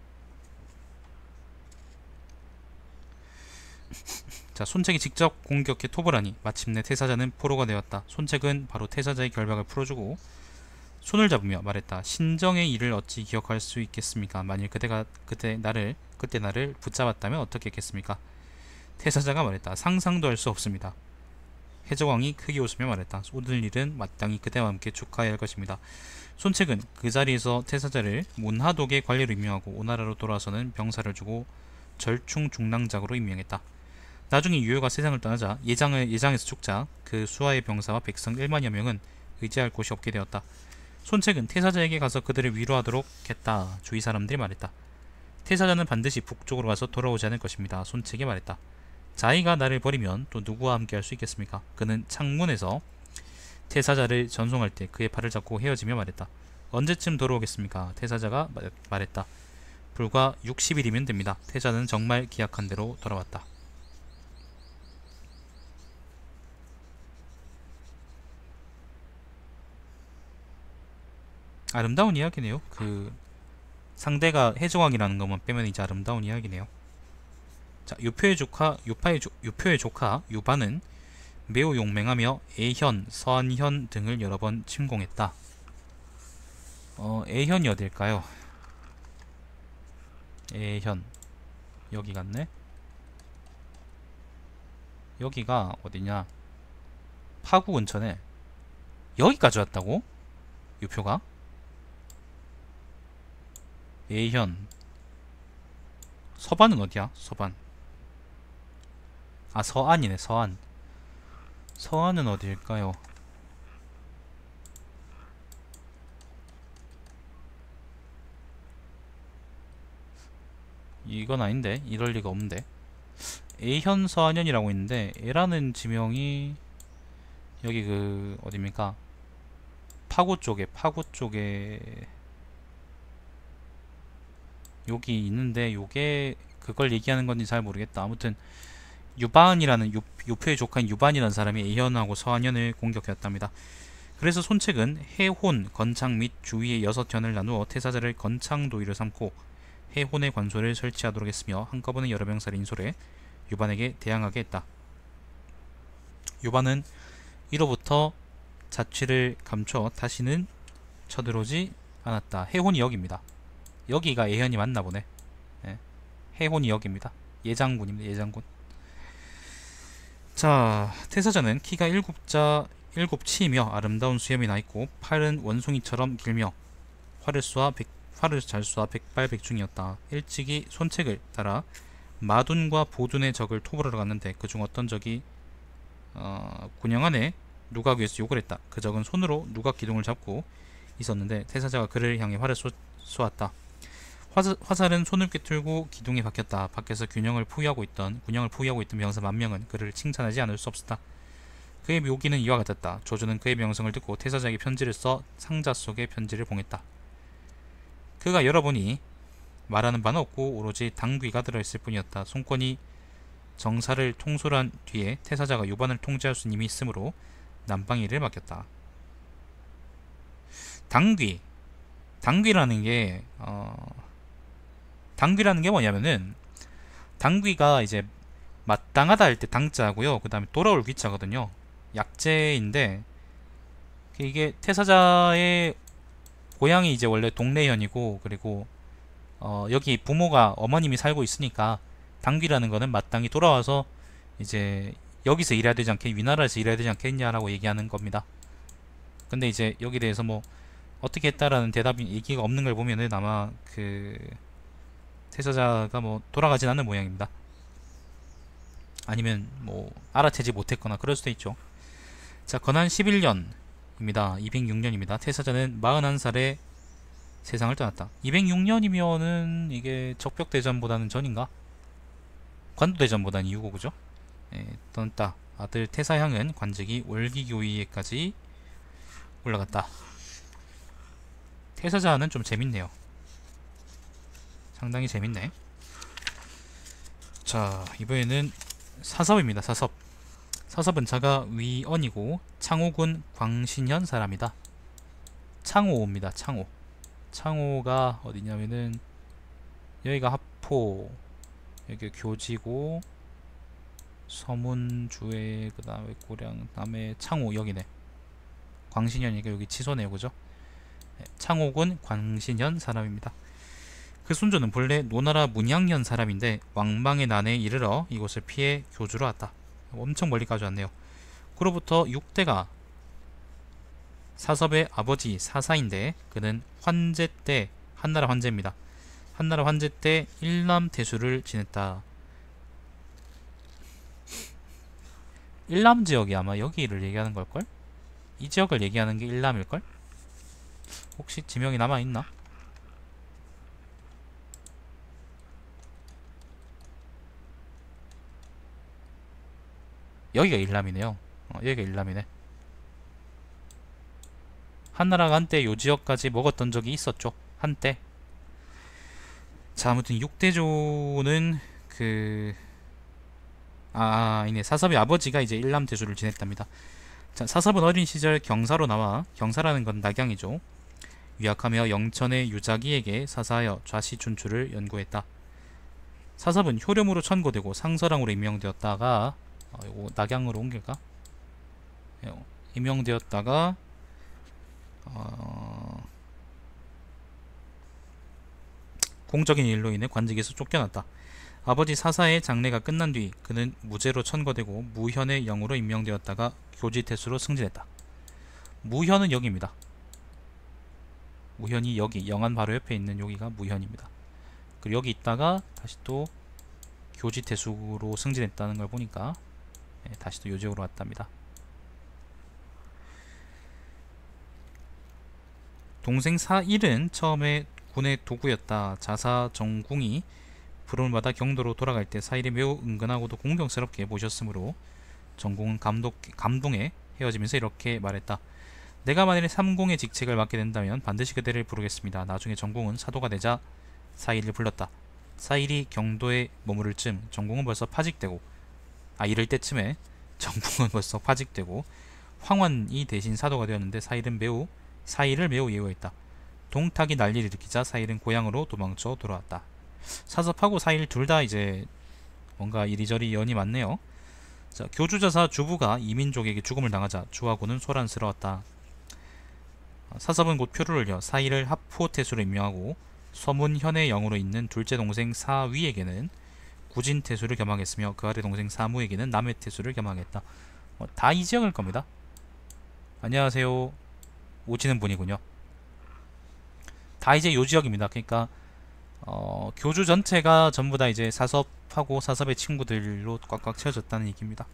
Speaker 1: 자, 손책이 직접 공격해 톱을 하니 마침내 태사자는 포로가 되었다. 손책은 바로 태사자의 결박을 풀어주고 손을 잡으며 말했다. 신정의 일을 어찌 기억할 수 있겠습니까? 만일 그대가 그때 나를 그때 나를 붙잡았다면 어떻게 했겠습니까? 태사자가 말했다. 상상도 할 수 없습니다. 해적왕이 크게 웃으며 말했다. 오늘 일은 마땅히 그대와 함께 축하해야 할 것입니다. 손책은 그 자리에서 태사자를 문하독의 관리로 임명하고 오나라로 돌아서는 병사를 주고 절충중랑작으로 임명했다. 나중에 유효가 세상을 떠나자 예장을, 예장에서 죽자 그 수하의 병사와 백성 일만여 명은 의지할 곳이 없게 되었다. 손책은 태사자에게 가서 그들을 위로하도록 했다. 주위 사람들이 말했다. 태사자는 반드시 북쪽으로 가서 돌아오지 않을 것입니다. 손책이 말했다. 자기가 나를 버리면 또 누구와 함께 할 수 있겠습니까? 그는 창문에서 태사자를 전송할 때 그의 팔을 잡고 헤어지며 말했다. 언제쯤 돌아오겠습니까? 태사자가 말했다. 불과 육십 일이면 됩니다. 태자는 정말 기약한 대로 돌아왔다. 아름다운 이야기네요. 그 상대가 해적왕이라는 것만 빼면 이제 아름다운 이야기네요. 자, 유표의 조카 유파의 조, 유표의 조카 유반은 매우 용맹하며 애현, 서안현 등을 여러 번 침공했다. 어, 애현이 어딜까요? 애현 여기 갔네. 여기가 어디냐? 파구 근처네. 여기까지 왔다고? 유표가? 애현 서반은 어디야? 서반. 아, 서안이네. 서안. 서안은 어디일까요? 이건 아닌데. 이럴 리가 없는데. 애현 서안현이라고 있는데 애라는 지명이 여기 그 어디입니까? 파고 쪽에 파고 쪽에 여기 있는데 요게 그걸 얘기하는 건지 잘 모르겠다. 아무튼 유반이라는 유, 유표의 조카인 유반이라는 사람이 애현하고 서안현을 공격했답니다. 그래서 손책은 해혼, 건창 및 주위의 여섯 현을 나누어 태사자를 건창도의를 삼고 해혼의 관소를 설치하도록 했으며 한꺼번에 여러 병사를 인솔해 유반에게 대항하게 했다. 유반은 이로부터 자취를 감춰 다시는 쳐들어오지 않았다. 해혼이 여기입니다. 여기가 애현이 맞나보네. 예. 해혼이 여기입니다. 예장군입니다. 예장군. 자, 태사자는 키가 일곱자 일곱치이며 아름다운 수염이 나있고 팔은 원숭이처럼 길며 활을 쏘아 백, 활을 잘 쏘아 백발백중이었다. 일찍이 손책을 따라 마둔과 보둔의 적을 토벌하러 갔는데 그중 어떤 적이 어, 군영 안에 누각 위에서 욕을 했다. 그 적은 손으로 누각 기둥을 잡고 있었는데 태사자가 그를 향해 활을 쏘, 쏘았다. 화사, 화살은 손을 꿰뚫고 기둥에 박혔다. 밖에서 균형을 포위하고 있던 군영을 포위하고 있던 병사 만 명은 그를 칭찬하지 않을 수 없었다. 그의 묘기는 이와 같았다. 조조는 그의 명성을 듣고 태사자에게 편지를 써 상자 속에 편지를 봉했다. 그가 열어보니 말하는 바는 없고 오로지 당귀가 들어있을 뿐이었다. 손권이 정사를 통솔한 뒤에 태사자가 유반을 통제할 수 이미 있으므로 난방일을 맡겼다. 당귀 당귀라는 게 어, 당귀라는 게 뭐냐면은 당귀가 이제 마땅하다 할 때 당자고요. 그 다음에 돌아올 귀자거든요. 약재인데 이게 태사자의 고향이 이제 원래 동래현이고 그리고 어, 여기 부모가 어머님이 살고 있으니까 당귀라는 거는 마땅히 돌아와서 이제 여기서 일해야 되지 않겠 위나라에서 일해야 되지 않겠냐라고 얘기하는 겁니다. 근데 이제 여기 대해서 뭐 어떻게 했다라는 대답이 얘기가 없는 걸 보면은 아마 그 태사자가 뭐 돌아가진 않는 모양입니다. 아니면 뭐 알아채지 못했거나 그럴 수도 있죠. 자, 건한 십일 년입니다. 이백육 년입니다. 태사자는 마흔한 살에 세상을 떠났다. 이백육 년이면은 이게 적벽대전보다는 전인가? 관도대전보단 이후고 그죠? 예, 떴다. 아들 태사향은 관직이 월기교위에까지 올라갔다. 태사자는 좀 재밌네요. 상당히 재밌네. 자, 이번에는 사섭입니다. 사섭. 사섭은 자가 위언이고 창호군 광신현 사람이다. 창호입니다. 창호. 창호가 어디냐면은 여기가 합포, 여기 교지고, 서문주에 그 다음에 고량, 그 다음에 창호 여기네. 광신현이니까 여기 치소네요, 그죠? 네, 창호군 광신현 사람입니다. 그 순조는 본래 노나라 문양년 사람인데 왕망의 난에 이르러 이곳을 피해 교주로 왔다. 엄청 멀리까지 왔네요. 그로부터 육 대가 사섭의 아버지 사사인데 그는 환제 때, 한나라 환제입니다. 한나라 환제 때 일남태수를 지냈다. 일남 지역이 아마 여기를 얘기하는 걸걸? 이 지역을 얘기하는 게 일남일걸? 혹시 지명이 남아있나? 여기가 일남이네요. 어, 여기가 일남이네. 한나라가 한때 요 지역까지 먹었던 적이 있었죠. 한때. 자, 아무튼 육대조는 그... 아, 이네 사섭의 아버지가 이제 일남대조를 지냈답니다. 자, 사섭은 어린 시절 경사로 나와, 경사라는 건 낙양이죠. 유학하며 영천의 유자기에게 사사하여 좌시춘추를 연구했다. 사섭은 효령으로 천고되고 상서랑으로 임명되었다가 어, 이거 낙양으로 옮길까? 임명되었다가 어... 공적인 일로 인해 관직에서 쫓겨났다. 아버지 사사의 장례가 끝난 뒤 그는 무죄로 천거되고 무현의 영으로 임명되었다가 교지태수로 승진했다. 무현은 여기입니다. 무현이 여기, 영안 바로 옆에 있는 여기가 무현입니다. 그리고 여기 있다가 다시 또 교지태수로 승진했다는 걸 보니까 예, 다시 또 요지역으로 왔답니다. 동생 사일은 처음에 군의 도구였다. 자사 정궁이 부름을 받아 경도로 돌아갈 때 사일이 매우 은근하고도 공경스럽게 모셨으므로 정궁은 감독, 감동해 헤어지면서 이렇게 말했다. 내가 만일에 삼공의 직책을 맡게 된다면 반드시 그대를 부르겠습니다. 나중에 정궁은 사도가 되자 사일을 불렀다. 사일이 경도에 머무를 쯤 정궁은 벌써 파직되고, 아 이럴 때쯤에 정궁은 벌써 파직되고 황환이 대신 사도가 되었는데 사일은 매우 사일을 매우 예우했다. 동탁이 난리를 일으키자 사일은 고향으로 도망쳐 돌아왔다. 사섭하고 사일 둘 다 이제 뭔가 이리저리 연이 많네요. 자, 교주자사 주부가 이민족에게 죽음을 당하자 주하고는 소란스러웠다. 사섭은 곧 표를 올려 사일을 합포태수로 임명하고 서문현의 영으로 있는 둘째 동생 사위에게는 구진태수를 겸하겠으며 그 아래 동생 사무에게는 남해태수를 겸하겠다. 어, 다 이 지역일 겁니다. 안녕하세요. 오시는 분이군요. 다 이제 요 지역입니다. 그러니까 어, 교주 전체가 전부 다 이제 사섭하고 사섭의 친구들로 꽉꽉 채워졌다는 얘기입니다.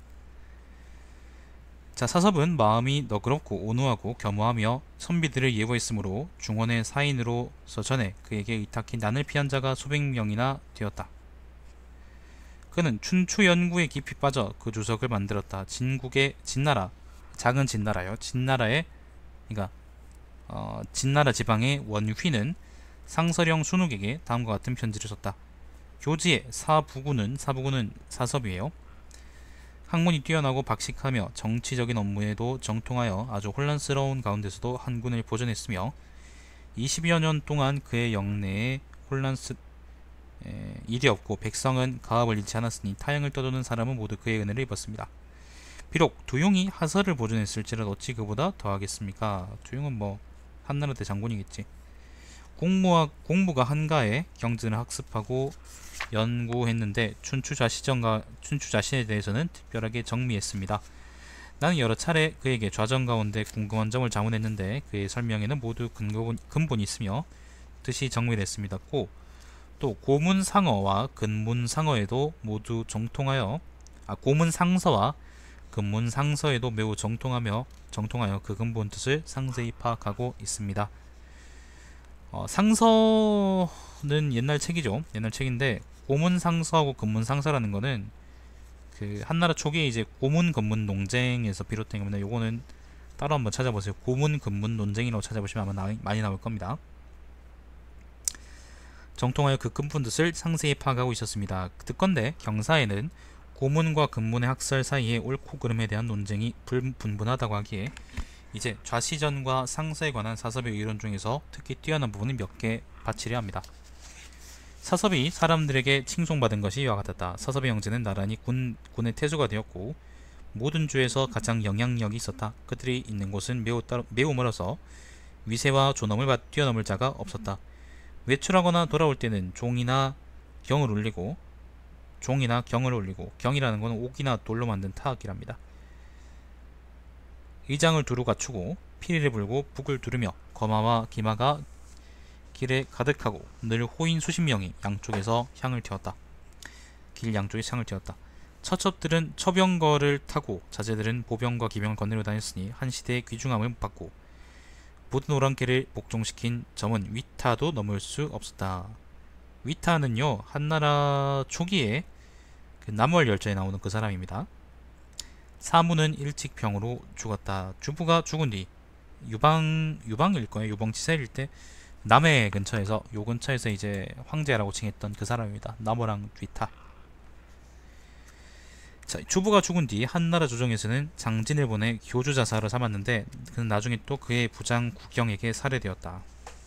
Speaker 1: 자, 사섭은 마음이 너그럽고 온후하고 겸허하며 선비들을 예우했으므로 중원의 사인으로서 전에 그에게 의탁히 난을 피한 자가 수백 명이나 되었다. 그는 춘추 연구에 깊이 빠져 그 주석을 만들었다. 진국의 진나라, 작은 진나라요. 진나라의 그러니까 어, 진나라 지방의 원휘는 상서령 순욱에게 다음과 같은 편지를 썼다. 교지의 사부구는 사부구는 사섭이에요. 학문이 뛰어나고 박식하며 정치적인 업무에도 정통하여 아주 혼란스러운 가운데서도 한군을 보존했으며 이십여 년 동안 그의 영내에 혼란스 에, 일이 없고 백성은 가업을 잃지 않았으니 타향을 떠도는 사람은 모두 그의 은혜를 입었습니다. 비록 두용이 하설을 보존했을지라도 어찌 그보다 더하겠습니까? 두용은 뭐 한나라 대 장군이겠지. 공무와, 공부가 한가해 경전을 학습하고 연구했는데 춘추 자시정가, 춘추 자신에 대해서는 특별하게 정미했습니다. 나는 여러 차례 그에게 좌정 가운데 궁금한 점을 자문했는데 그의 설명에는 모두 근본, 근본이 있으며 뜻이 정밀했습니다. 고, 또 고문상어와 근문상어에도 모두 정통하여 아, 고문상서와 근문상서에도 매우 정통하며 정통하여 그 근본 뜻을 상세히 파악하고 있습니다. 어, 상서는 옛날 책이죠. 옛날 책인데 고문상서하고 근문상서라는 거는 그 한나라 초기에 이제 고문 근문 논쟁에서 비롯된 겁니다. 요거는 따로 한번 찾아보세요. 고문 근문 논쟁이라고 찾아보시면 아마 나, 많이 나올 겁니다. 정통하여 그 근본 뜻을 상세히 파악하고 있었습니다. 듣건대 경사에는 고문과 근문의 학설 사이에 옳고 그름에 대한 논쟁이 불분분하다고 하기에 이제 좌시전과 상서에 관한 사섭의 이론 중에서 특히 뛰어난 부분을 몇 개 바치려 합니다. 사섭이 사람들에게 칭송받은 것이 이와 같았다. 사섭의 형제는 나란히 군, 군의 태수가 되었고 모든 주에서 가장 영향력이 있었다. 그들이 있는 곳은 매우, 따로, 매우 멀어서 위세와 존엄을 뛰어넘을 자가 없었다. 외출하거나 돌아올 때는 종이나 경을 울리고 종이나 경을 울리고 경이라는 것은 옥이나 돌로 만든 타악이랍니다. 의장을 두루 갖추고 피리를 불고 북을 두르며 거마와 기마가 길에 가득하고 늘 호인 수십 명이 양쪽에서 향을 튀었다. 길 양쪽에 향을 튀었다. 처첩들은 처병거를 타고 자제들은 보병과 기병을 거느려 다녔으니 한 시대의 귀중함을 받고 모든 오랑캐를 복종시킨 점은 위타도 넘을 수 없었다. 위타는요 한나라 초기에 그 남월 열전에 나오는 그 사람입니다. 사무는 일찍 병으로 죽었다. 주부가 죽은 뒤 유방 유방일 거예요. 유방치사일 때 남해 근처에서 요 근처에서 이제 황제라고 칭했던 그 사람입니다. 나무랑 위타. 자, 주부가 죽은 뒤 한나라 조정에서는 장진을 보내 교주자사로 삼았는데 그는 나중에 또 그의 부장 구경에게 살해되었다.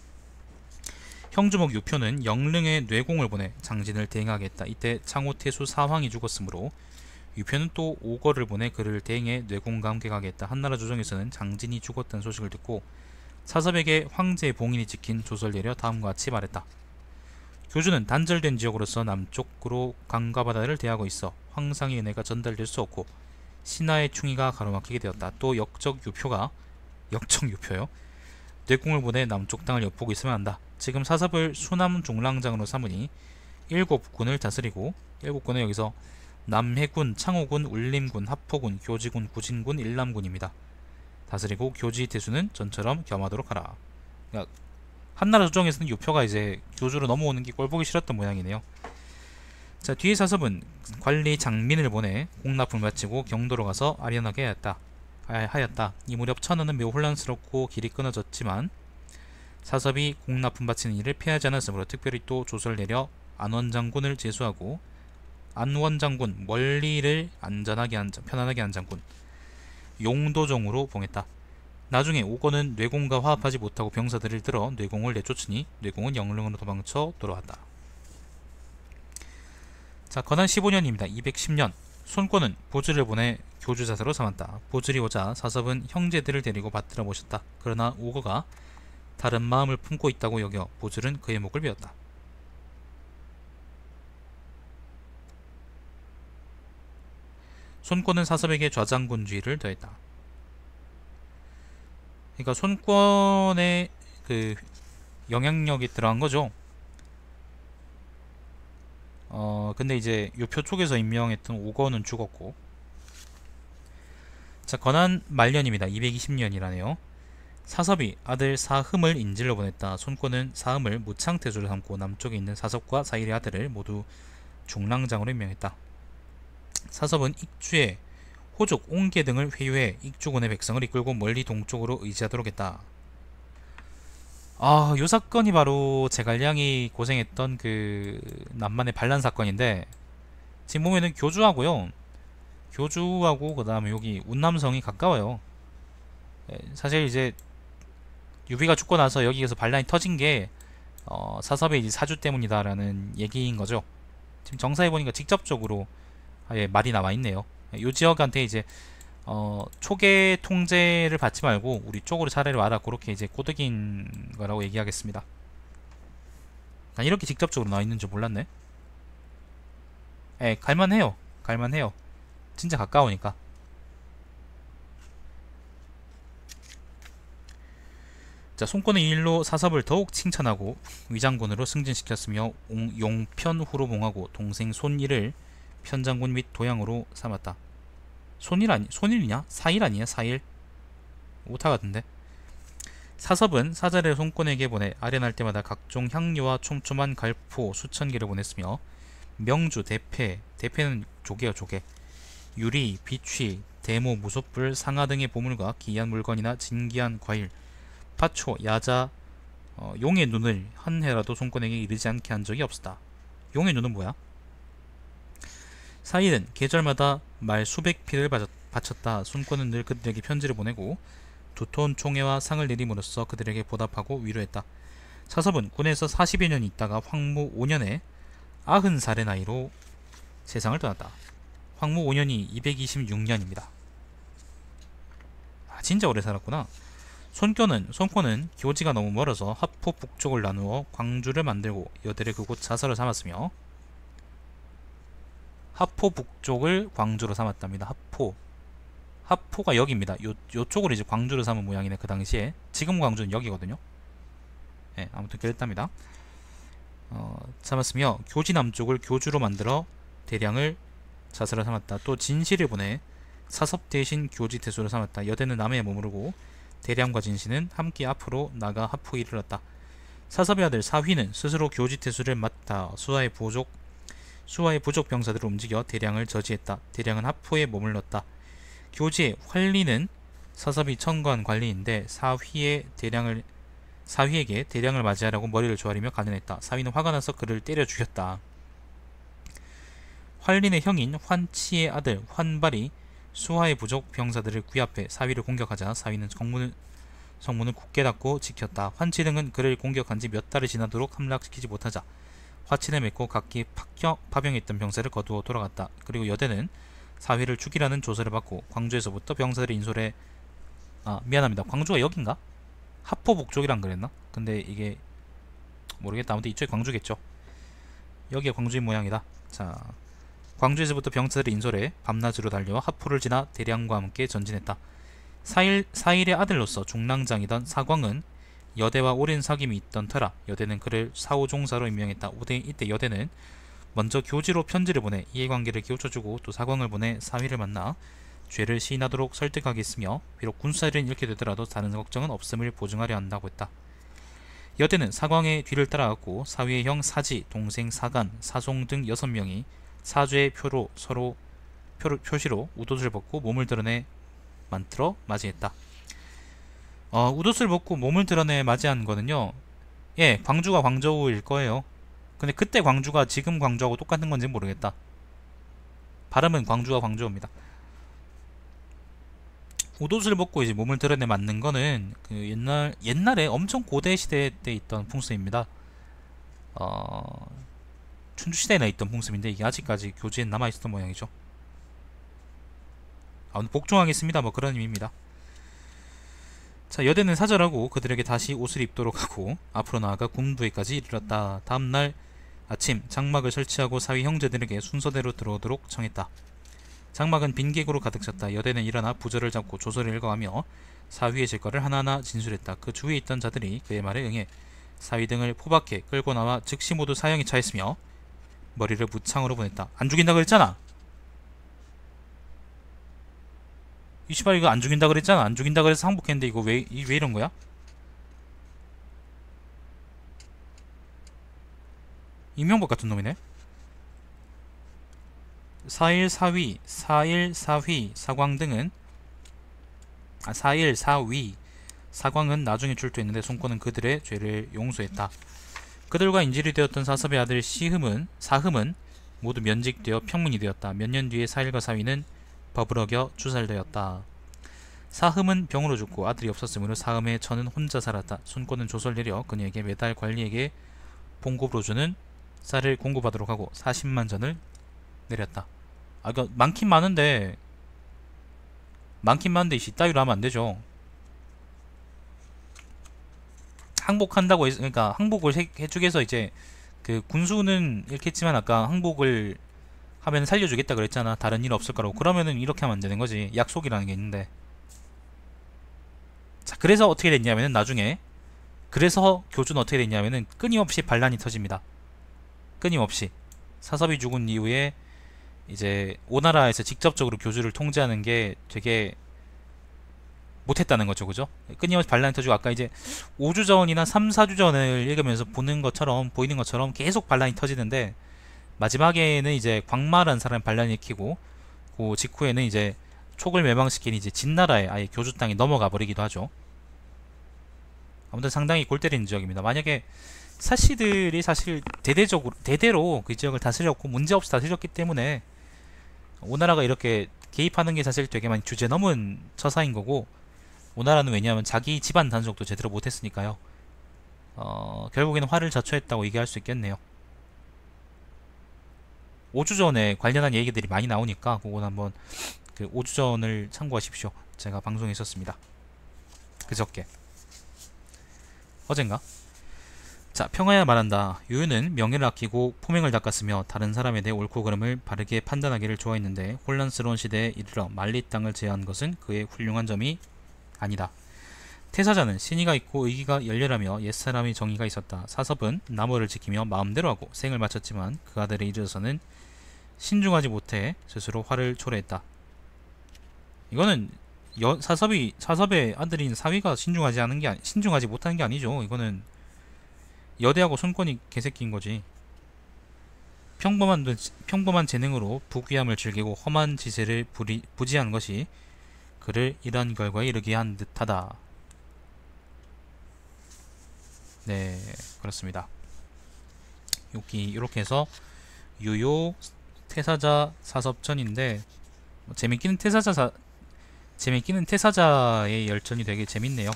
Speaker 1: 형주목 유표는 영릉에 뇌공을 보내 장진을 대행하게 했다. 이때 창호태수 사황이 죽었으므로 유표는 또 오거를 보내 그를 대행해 뇌공과 함께 가게 했다. 한나라 조정에서는 장진이 죽었다는 소식을 듣고 사섭에게 황제의 봉인이 찍힌 조서를 내려 다음과 같이 말했다. 교주는 단절된 지역으로서 남쪽으로 강과 바다를 대하고 있어 황상의 은혜가 전달될 수 없고 신하의 충의가 가로막히게 되었다. 또 역적 유표가 역적 유표요 뇌공을 보내 남쪽 땅을 엿보고 있으면 한다. 지금 사섭을 수남 중랑장으로 삼으니 일곱 군을 다스리고 일곱 군은 여기서 남해군, 창호군, 울림군, 합포군, 교지군, 구진군, 일남군입니다. 다스리고 교지 대수는 전처럼 겸하도록 하라. 그러니까 한나라 조정에서는 유표가 이제 교주로 넘어오는 게 꼴보기 싫었던 모양이네요. 자, 뒤에 사섭은 관리 장민을 보내 공납을 마치고 경도로 가서 아련하게 하였다. 하였다. 이 무렵 천하는 매우 혼란스럽고 길이 끊어졌지만 사섭이 공납품 바치는 일을 피하지 않았으므로 특별히 또 조서를 내려 안원장군을 제수하고 안원장군 멀리를 안전하게 한 편안하게 한 장군 용도종으로 봉했다. 나중에 오건은 뇌공과 화합하지 못하고 병사들을 들어 뇌공을 내쫓으니 뇌공은 영릉으로 도망쳐 돌아왔다. 자, 건한 십오 년입니다. 이백십 년 손권은 보즈를 보내 교주자사로 삼았다. 보즐이 오자 사섭은 형제들을 데리고 받들어 모셨다. 그러나 오거가 다른 마음을 품고 있다고 여겨 보즐은 그의 목을 베었다. 손권은 사섭에게 좌장군주의를 더했다. 그러니까 손권의 그 영향력이 들어간 거죠. 어 근데 이제 유표 쪽에서 임명했던 오건은 죽었고, 자, 건한 말년입니다. 이백이십 년이라네요. 사섭이 아들 사흠을 인질로 보냈다. 손권은 사흠을 무창태주로 삼고 남쪽에 있는 사섭과 사일의 아들을 모두 중랑장으로 임명했다. 사섭은 익주에 호족, 옹계 등을 회유해 익주군의 백성을 이끌고 멀리 동쪽으로 의지하도록 했다. 아, 요 사건이 바로 제갈량이 고생했던 그 남만의 반란 사건인데, 지금 보면은 교주하고요, 교주하고 그 다음에 여기 운남성이 가까워요. 사실 이제 유비가 죽고 나서 여기에서 반란이 터진 게 어, 사섭의 이제 사주 때문이다라는 얘기인 거죠. 지금 정사해 보니까 직접적으로 아예 말이 나와 있네요. 요 지역한테 이제 어, 초계 통제를 받지 말고 우리 쪽으로 차례를 와라, 그렇게 이제 꼬드긴 거라고 얘기하겠습니다. 난 이렇게 직접적으로 나와 있는 줄 몰랐네. 예, 갈만해요. 갈만해요. 진짜 가까우니까. 자, 손권의 일로 사섭을 더욱 칭찬하고 위장군으로 승진시켰으며 용편후로 봉하고 동생 손일을 편장군 및 도양으로 삼았다. 손일 아니 손일이냐? 사일 아니야? 사일? 오타 같은데. 사섭은 사자를 손권에게 보내 아련할 때마다 각종 향료와 촘촘한 갈포 수천 개를 보냈으며 명주, 대패, 대패는 조개요 조개, 유리, 비취, 대모, 무소불, 상아 등의 보물과 기이한 물건이나 진귀한 과일, 파초, 야자, 어, 용의 눈을 한 해라도 손권에게 이르지 않게 한 적이 없었다. 용의 눈은 뭐야? 사이는 계절마다 말 수백 피를 바쳤다. 손권은 늘 그들에게 편지를 보내고 두톤 총애와 상을 내림으로써 그들에게 보답하고 위로했다. 사섭은 군에서 사십여 년 있다가 황무 오 년에 아흔 살의 나이로 세상을 떠났다. 황무 오 년이 이백이십육 년입니다. 아, 진짜 오래 살았구나. 손권은, 손권은 교지가 너무 멀어서 하포 북쪽을 나누어 광주를 만들고 여대를 그곳 자서를 삼았으며, 하포 북쪽을 광주로 삼았답니다. 하포. 하포가 여기입니다. 요, 요쪽으로 이제 광주를 삼은 모양이네, 그 당시에. 지금 광주는 여기거든요. 예, 아무튼 그랬답니다. 어, 삼았으며, 교지 남쪽을 교주로 만들어 대량을 자서를 삼았다. 또 진시를 보내 사섭 대신 교지 태수를 삼았다. 여대는 남해에 머무르고 대량과 진시는 함께 앞으로 나가 하포에 이르렀다. 사섭의 아들 사휘는 스스로 교지 태수를 맡아 수하의 부족 수하의 부족 병사들을 움직여 대량을 저지했다. 대량은 하포에 머물렀다. 교지의 활리는 사섭이 청거한 관리인데 사휘의 대량을 사휘에게 대량을 맞이하라고 머리를 조아리며 간연했다. 사휘는 화가 나서 그를 때려 죽였다. 활린의 형인 환치의 아들 환발이 수하의 부족 병사들을 구압해 사위를 공격하자 사위는 성문을, 성문을 굳게 닫고 지켰다. 환치 등은 그를 공격한 지 몇 달이 지나도록 함락시키지 못하자 화친을 맺고 각기 파병, 파병했던 병사를 거두어 돌아갔다. 그리고 여대는 사위를 죽이라는 조서를 받고 광주에서부터 병사들의 인솔에 아 미안합니다. 광주가 여긴가? 하포 북쪽이란 그랬나? 근데 이게 모르겠다. 아무튼 이쪽이 광주겠죠. 여기가 광주인 모양이다. 자, 광주에서부터 병사들의 인솔에 밤낮으로 달려 하포를 지나 대량과 함께 전진했다. 사일, 사일의 아들로서 중랑장이던 사광은 여대와 오랜 사귐이 있던 터라 여대는 그를 사오종사로 임명했다. 이때 여대는 먼저 교지로 편지를 보내 이해관계를 깨우쳐주고 또 사광을 보내 사위를 만나 죄를 시인하도록 설득하겠으며 비록 군사일은 잃게 되더라도 다른 걱정은 없음을 보증하려 한다고 했다. 여대는 사광의 뒤를 따라갔고 사위의 형 사지, 동생 사간, 사송 등 여섯 명이 사죄의 표로 서로 표로, 표시로 웃옷을 벗고 몸을 드러내 만들어 맞이했다. 어, 웃옷을 벗고 몸을 드러내 맞이한 거는요, 예, 광주가 광저우일 거예요. 근데 그때 광주가 지금 광주하고 똑같은 건지 모르겠다. 발음은 광주와 광저우입니다. 웃옷을 벗고 이제 몸을 드러내 맞는 거는 그 옛날 옛날에 엄청 고대 시대 때 있던 풍습입니다. 어. 춘추시대에나 있던 풍습인데 이게 아직까지 교지에 남아있었던 모양이죠. 아, 복종하겠습니다. 뭐 그런 의미입니다. 자, 여대는 사절하고 그들에게 다시 옷을 입도록 하고 앞으로 나아가 군부에까지 이르렀다. 다음날 아침 장막을 설치하고 사위 형제들에게 순서대로 들어오도록 청했다. 장막은 빈객으로 가득 찼다. 여대는 일어나 부절을 잡고 조서를 읽어가며 사위의 질과를 하나하나 진술했다. 그 주위에 있던 자들이 그의 말에 응해 사위 등을 포박해 끌고 나와 즉시 모두 사형에 처했으며 머리를 무창으로 보냈다. 안 죽인다 그랬잖아. 이 씨발 이거 안 죽인다 그랬잖아. 안 죽인다 그래서 항복했는데 이거 왜, 왜 이런 거야? 이명박 같은 놈이네. 사일 사위, 사일 사휘, 사광 등은 아 사일 사위, 사광은 나중에 출두했는데 손권은 그들의 죄를 용서했다. 그들과 인질이 되었던 사섭의 아들 시흠은 사흠은 모두 면직되어 평문이 되었다. 몇 년 뒤에 사일과 사위는 법을 어겨 추살되었다. 사흠은 병으로 죽고 아들이 없었으므로 사흠의 처는 혼자 살았다. 손권은 조서를 내려 그녀에게 매달 관리에게 봉급으로 주는 쌀을 공급하도록 하고 사십만 전을 내렸다. 아, 그러니까 많긴 많은데 많긴 많은데 이따위로 하면 안 되죠. 항복한다고 해서, 그러니까 항복을 해, 해주기 위해서 이제 그 군수는 이렇게 했지만 아까 항복을 하면 살려주겠다 그랬잖아. 다른 일 없을 거라고. 그러면은 이렇게 하면 안 되는 거지. 약속이라는 게 있는데. 자, 그래서 어떻게 됐냐면은 나중에 그래서 교주는 어떻게 됐냐면은 끊임없이 반란이 터집니다. 끊임없이 사섭이 죽은 이후에 이제 오나라에서 직접적으로 교주를 통제하는 게 되게 못했다는 거죠. 그죠? 끊임없이 반란이 터지고 아까 이제 오 주 전이나 삼, 사 주 전을 읽으면서 보는 것처럼 보이는 것처럼 계속 반란이 터지는데 마지막에는 이제 광마라는 사람이 반란일으키고 그 직후에는 이제 촉을 멸망시킨 이제 진나라의 아예 교주 땅이 넘어가 버리기도 하죠. 아무튼 상당히 골 때리는 지역입니다. 만약에 사씨들이 사실 대대적으로 대대로 그 지역을 다스렸고 문제없이 다스렸기 때문에 오나라가 이렇게 개입하는 게 사실 되게 많이 주제 넘은 처사인 거고, 오나라는 왜냐하면 자기 집안 단속도 제대로 못했으니까요. 어, 결국에는 화를 자초했다고 얘기할 수 있겠네요. 오주전에 관련한 얘기들이 많이 나오니까 그건 한번 그 오주전을 참고하십시오. 제가 방송에 있었습니다. 그저께 어젠가. 자, 평하야 말한다. 유유는 명예를 아끼고 포명을 닦았으며 다른 사람에 대해 옳고 그름을 바르게 판단하기를 좋아했는데 혼란스러운 시대에 이르러 말리 땅을 제한 것은 그의 훌륭한 점이 아니다. 태사자는 신의가 있고 의기가 열렬하며 옛사람의 정의가 있었다. 사섭은 나무를 지키며 마음대로 하고 생을 마쳤지만 그 아들에 이르러서는 신중하지 못해 스스로 화를 초래했다. 이거는 여, 사섭이 사섭의 아들인 사위가 신중하지 않은 게 아니, 신중하지 못하는 게 아니죠. 이거는 여대하고 손권이 개새끼인 거지. 평범한 평범한 재능으로 부귀함을 즐기고 험한 지세를 부리, 부지한 것이 그를 이러한 결과에 이르게 한 듯하다. 네, 그렇습니다. 여기 이렇게 해서 유효 태사자 사섭전인데, 뭐 재밌기는 태사자 사, 재밌기는 태사자의 열전이 되게 재밌네요.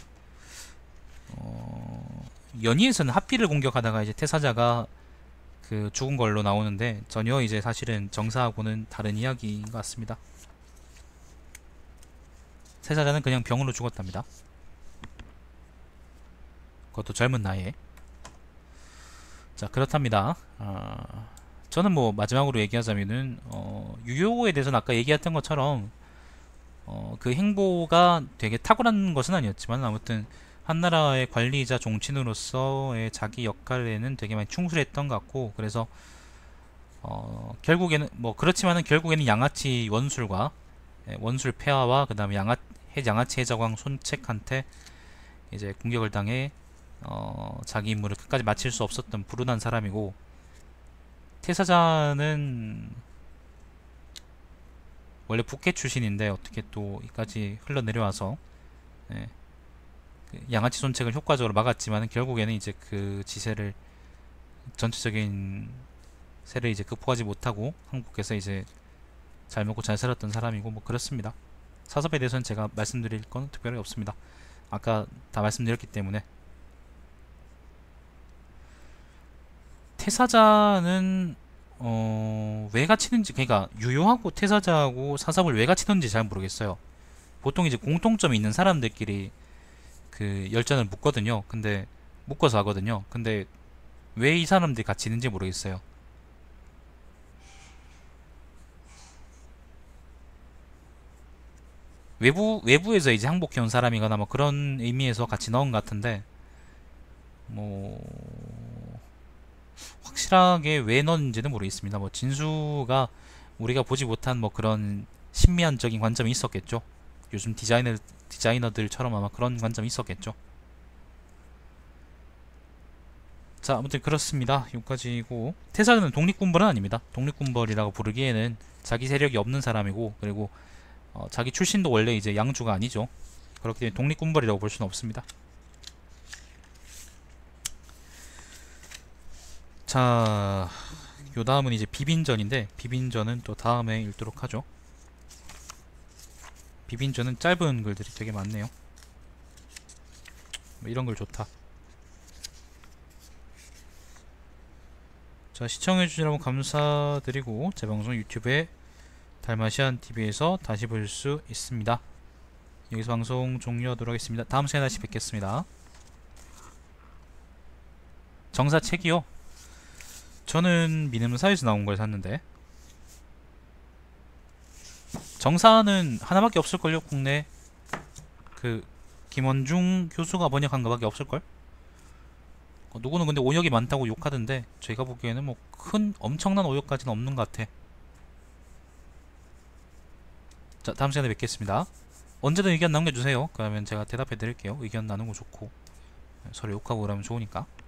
Speaker 1: 어, 연희에서는 하필을 공격하다가 이제 태사자가 그 죽은 걸로 나오는데 전혀 이제 사실은 정사하고는 다른 이야기인 것 같습니다. 태사자는 그냥 병으로 죽었답니다. 그것도 젊은 나이에. 자, 그렇답니다. 어, 저는 뭐 마지막으로 얘기하자면은 어, 유효에 대해서는 아까 얘기했던 것처럼 어, 그 행보가 되게 탁월한 것은 아니었지만 아무튼 한나라의 관리자 종친으로서의 자기 역할에는 되게 많이 충실했던 것 같고, 그래서 어, 결국에는 뭐 그렇지만은 결국에는 양아치 원술과 예, 원술 폐하와 그 다음에 양아, 양아치 해적왕 손책한테 이제 공격을 당해 어, 자기 임무를 끝까지 마칠 수 없었던 불운한 사람이고, 태사자는 원래 북해 출신인데 어떻게 또 이까지 흘러내려와서 예, 그 양아치 손책을 효과적으로 막았지만 결국에는 이제 그 지세를 전체적인 세를 이제 극복하지 못하고 한국에서 이제 잘 먹고 잘 살았던 사람이고 뭐 그렇습니다. 사섭에 대해서는 제가 말씀드릴 건 특별히 없습니다. 아까 다 말씀드렸기 때문에. 태사자는 어, 왜 갇히는지, 그러니까 유효하고 태사자하고 사섭을 왜 갇히는지 잘 모르겠어요. 보통 이제 공통점이 있는 사람들끼리 그 열전을 묶거든요. 근데 묶어서 하거든요. 근데 왜 이 사람들이 같이 있는지 모르겠어요. 외부 외부에서 이제 항복해온 사람이거나 뭐 그런 의미에서 같이 넣은 것 같은데, 뭐 확실하게 왜 넣었는지는 모르겠습니다. 뭐 진수가 우리가 보지 못한 뭐 그런 신미한적인 관점이 있었겠죠. 요즘 디자이너 디자이너들처럼 아마 그런 관점이 있었겠죠. 자, 아무튼 그렇습니다. 여기까지고, 태사는 독립군벌은 아닙니다. 독립군벌이라고 부르기에는 자기 세력이 없는 사람이고, 그리고 어, 자기 출신도 원래 이제 양주가 아니죠. 그렇기 때문에 독립군벌이라고 볼 수는 없습니다. 자, 요 다음은 이제 비빈전인데, 비빈전은 또 다음에 읽도록 하죠. 비빈전은 짧은 글들이 되게 많네요. 뭐 이런 글 좋다. 자, 시청해주시라고 감사드리고 제 방송 유튜브에 달마시안 티비에서 다시 볼 수 있습니다. 여기서 방송 종료하도록 하겠습니다. 다음 시간에 다시 뵙겠습니다. 정사 책이요? 저는 미네문사에서 나온 걸 샀는데, 정사는 하나밖에 없을걸요? 국내 그 김원중 교수가 번역한 거밖에 없을걸? 어, 누구는 근데 오역이 많다고 욕하던데 제가 보기에는 뭐 큰 엄청난 오역까지는 없는 것 같아. 자, 다음 시간에 뵙겠습니다. 언제든 의견 남겨주세요. 그러면 제가 대답해 드릴게요. 의견 나누고 좋고 서로 욕하고 그러면 좋으니까.